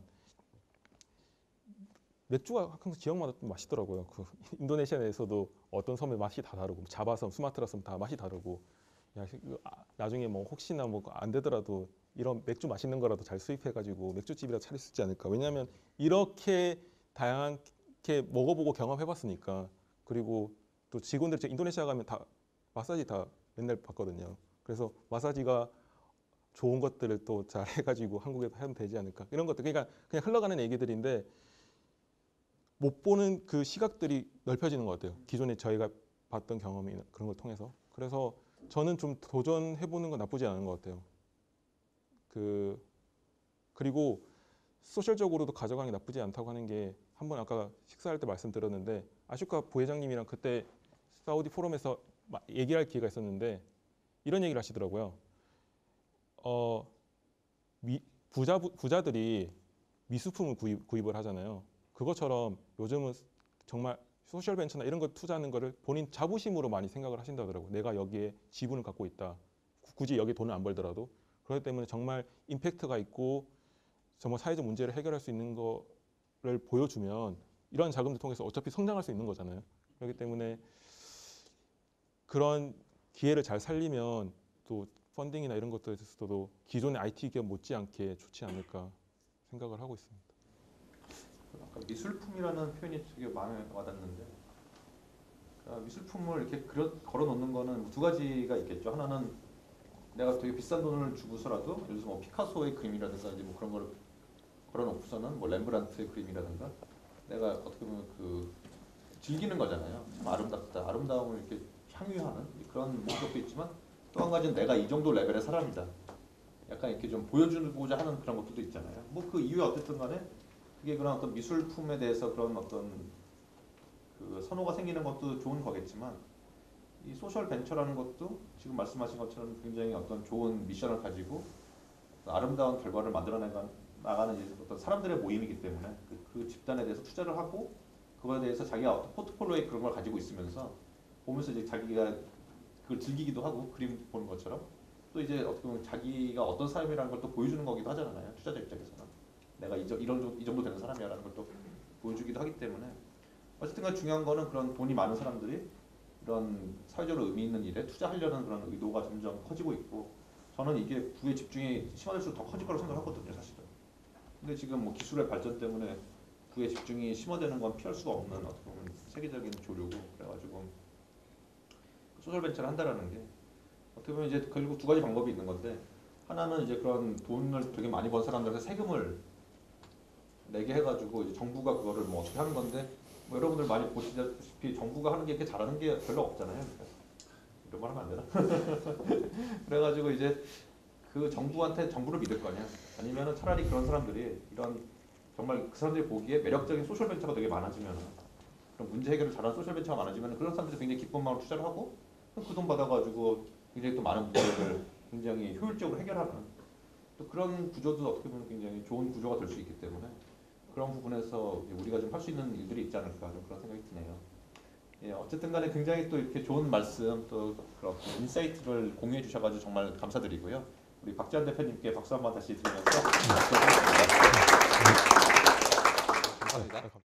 맥주가 항상 지역마다 좀 맛있더라고요. 그 인도네시아 내에서도 어떤 섬의 맛이 다 다르고, 자바섬, 수마트라 섬 다 맛이 다르고, 야, 이거 아, 나중에 뭐 혹시나 뭐 안 되더라도 이런 맥주 맛있는 거라도 잘 수입해가지고 맥주집이라 차릴 수 있지 않을까. 왜냐하면 이렇게 다양하게 먹어보고 경험해봤으니까. 그리고 또 직원들 제가 인도네시아 가면 다 마사지 다 맨날 받거든요. 그래서 마사지가 좋은 것들을 또 잘 해가지고 한국에도 하면 되지 않을까. 이런 것들 그러니까 그냥 흘러가는 얘기들인데 못 보는 그 시각들이 넓혀지는 것 같아요. 기존에 저희가 봤던 경험이나 그런 걸 통해서. 그래서 저는 좀 도전해보는 건 나쁘지 않은 것 같아요. 그 그리고 소셜적으로도 가져가는 게 나쁘지 않다고 하는 게, 한번 아까 식사할 때 말씀드렸는데 아슈카 부회장님이랑 그때 사우디 포럼에서 얘기할 기회가 있었는데 이런 얘기를 하시더라고요. 어, 미, 부자 부자들이 미수품을 구입, 구입을 하잖아요. 그것처럼 요즘은 정말 소셜 벤처나 이런 거 투자하는 거를 본인 자부심으로 많이 생각을 하신다더라고요. 내가 여기에 지분을 갖고 있다. 굳이 여기 돈을 안 벌더라도. 그렇기 때문에 정말 임팩트가 있고 정말 사회적 문제를 해결할 수 있는 거를 보여주면 이런 자금을 통해서 어차피 성장할 수 있는 거잖아요. 그렇기 때문에 그런 기회를 잘 살리면 또 펀딩이나 이런 것들에 있어서도 기존의 아이티 기업 못지않게 좋지 않을까 생각을 하고 있습니다. 아까 미술품이라는 표현이 되게 마음에 와닿는데, 그러니까 미술품을 이렇게 그려, 걸어놓는 거는 두 가지가 있겠죠. 하나는 내가 되게 비싼 돈을 주고서라도 예를 들어서 뭐 피카소의 그림이라든가 이제 뭐 그런 걸 걸어놓고서는 뭐 렘브란트의 그림이라든가 내가 어떻게 보면 그 즐기는 거잖아요. 참 아름답다, 아름다움을 이렇게 향유하는 그런 목적도 있지만, 또 한 가지는 내가 이 정도 레벨의 사람이다. 약간 이렇게 좀 보여주고자 하는 그런 것들도 있잖아요. 뭐 그 이유에 어쨌든 간에 그게 그런 어떤 미술품에 대해서 그런 어떤 그 선호가 생기는 것도 좋은 거겠지만, 이 소셜 벤처라는 것도 지금 말씀하신 것처럼 굉장히 어떤 좋은 미션을 가지고 아름다운 결과를 만들어내가 나가는 이제 어떤 사람들의 모임이기 때문에 그, 그 집단에 대해서 투자를 하고 그거에 대해서 자기가 어떤 포트폴리오에 그런 걸 가지고 있으면서 보면서 이제 자기가 그걸 즐기기도 하고 그림 보는 것처럼, 또 이제 어떻게 보면 자기가 어떤 사람이라는 걸 또 보여주는 거기도 하잖아요. 투자자 입장에서는 내가 이, 이런 이 정도 되는 사람이야라는 걸 또 보여주기도 하기 때문에, 어쨌든간 중요한 거는 그런 돈이 많은 사람들이 이런 사회적으로 의미 있는 일에 투자하려는 그런 의도가 점점 커지고 있고, 저는 이게 부의 집중이 심화될수록 더 커질 거라고 생각하거든요, 사실은. 근데 지금 뭐 기술의 발전 때문에 부의 집중이 심화되는 건 피할 수가 없는 어떻게 보면 세계적인 조류고, 그래가지고 소셜 벤처를 한다라는 게 어떻게 보면 이제 결국 두 가지 방법이 있는 건데, 하나는 이제 그런 돈을 되게 많이 번 사람들한테 세금을 내게 해가지고 이제 정부가 그거를 뭐 어떻게 하는 건데, 뭐 여러분들 많이 보시다시피 정부가 하는 게 이렇게 잘하는 게 별로 없잖아요. 이런 말 하면 안 되나? 그래가지고 이제 그 정부한테 정부를 믿을 거냐, 아니면은 차라리 그런 사람들이 이런 정말 그 사람들이 보기에 매력적인 소셜 벤처가 되게 많아지면, 그런 문제 해결을 잘하는 소셜 벤처가 많아지면 그런 사람들이 굉장히 기쁜 마음으로 투자를 하고 그 돈 받아가지고 굉장히 또 많은 문제를 굉장히 효율적으로 해결하는, 또 그런 구조도 어떻게 보면 굉장히 좋은 구조가 될 수 있기 때문에 그런 부분에서 우리가 좀 할 수 있는 일들이 있지 않을까, 좀 그런 생각이 드네요. 예, 어쨌든 간에 굉장히 또 이렇게 좋은 말씀, 또 그런 인사이트를 공유해 주셔가지고 정말 감사드리고요. 우리 박지환 대표님께 박수 한번 다시 드리면서 감사합니다.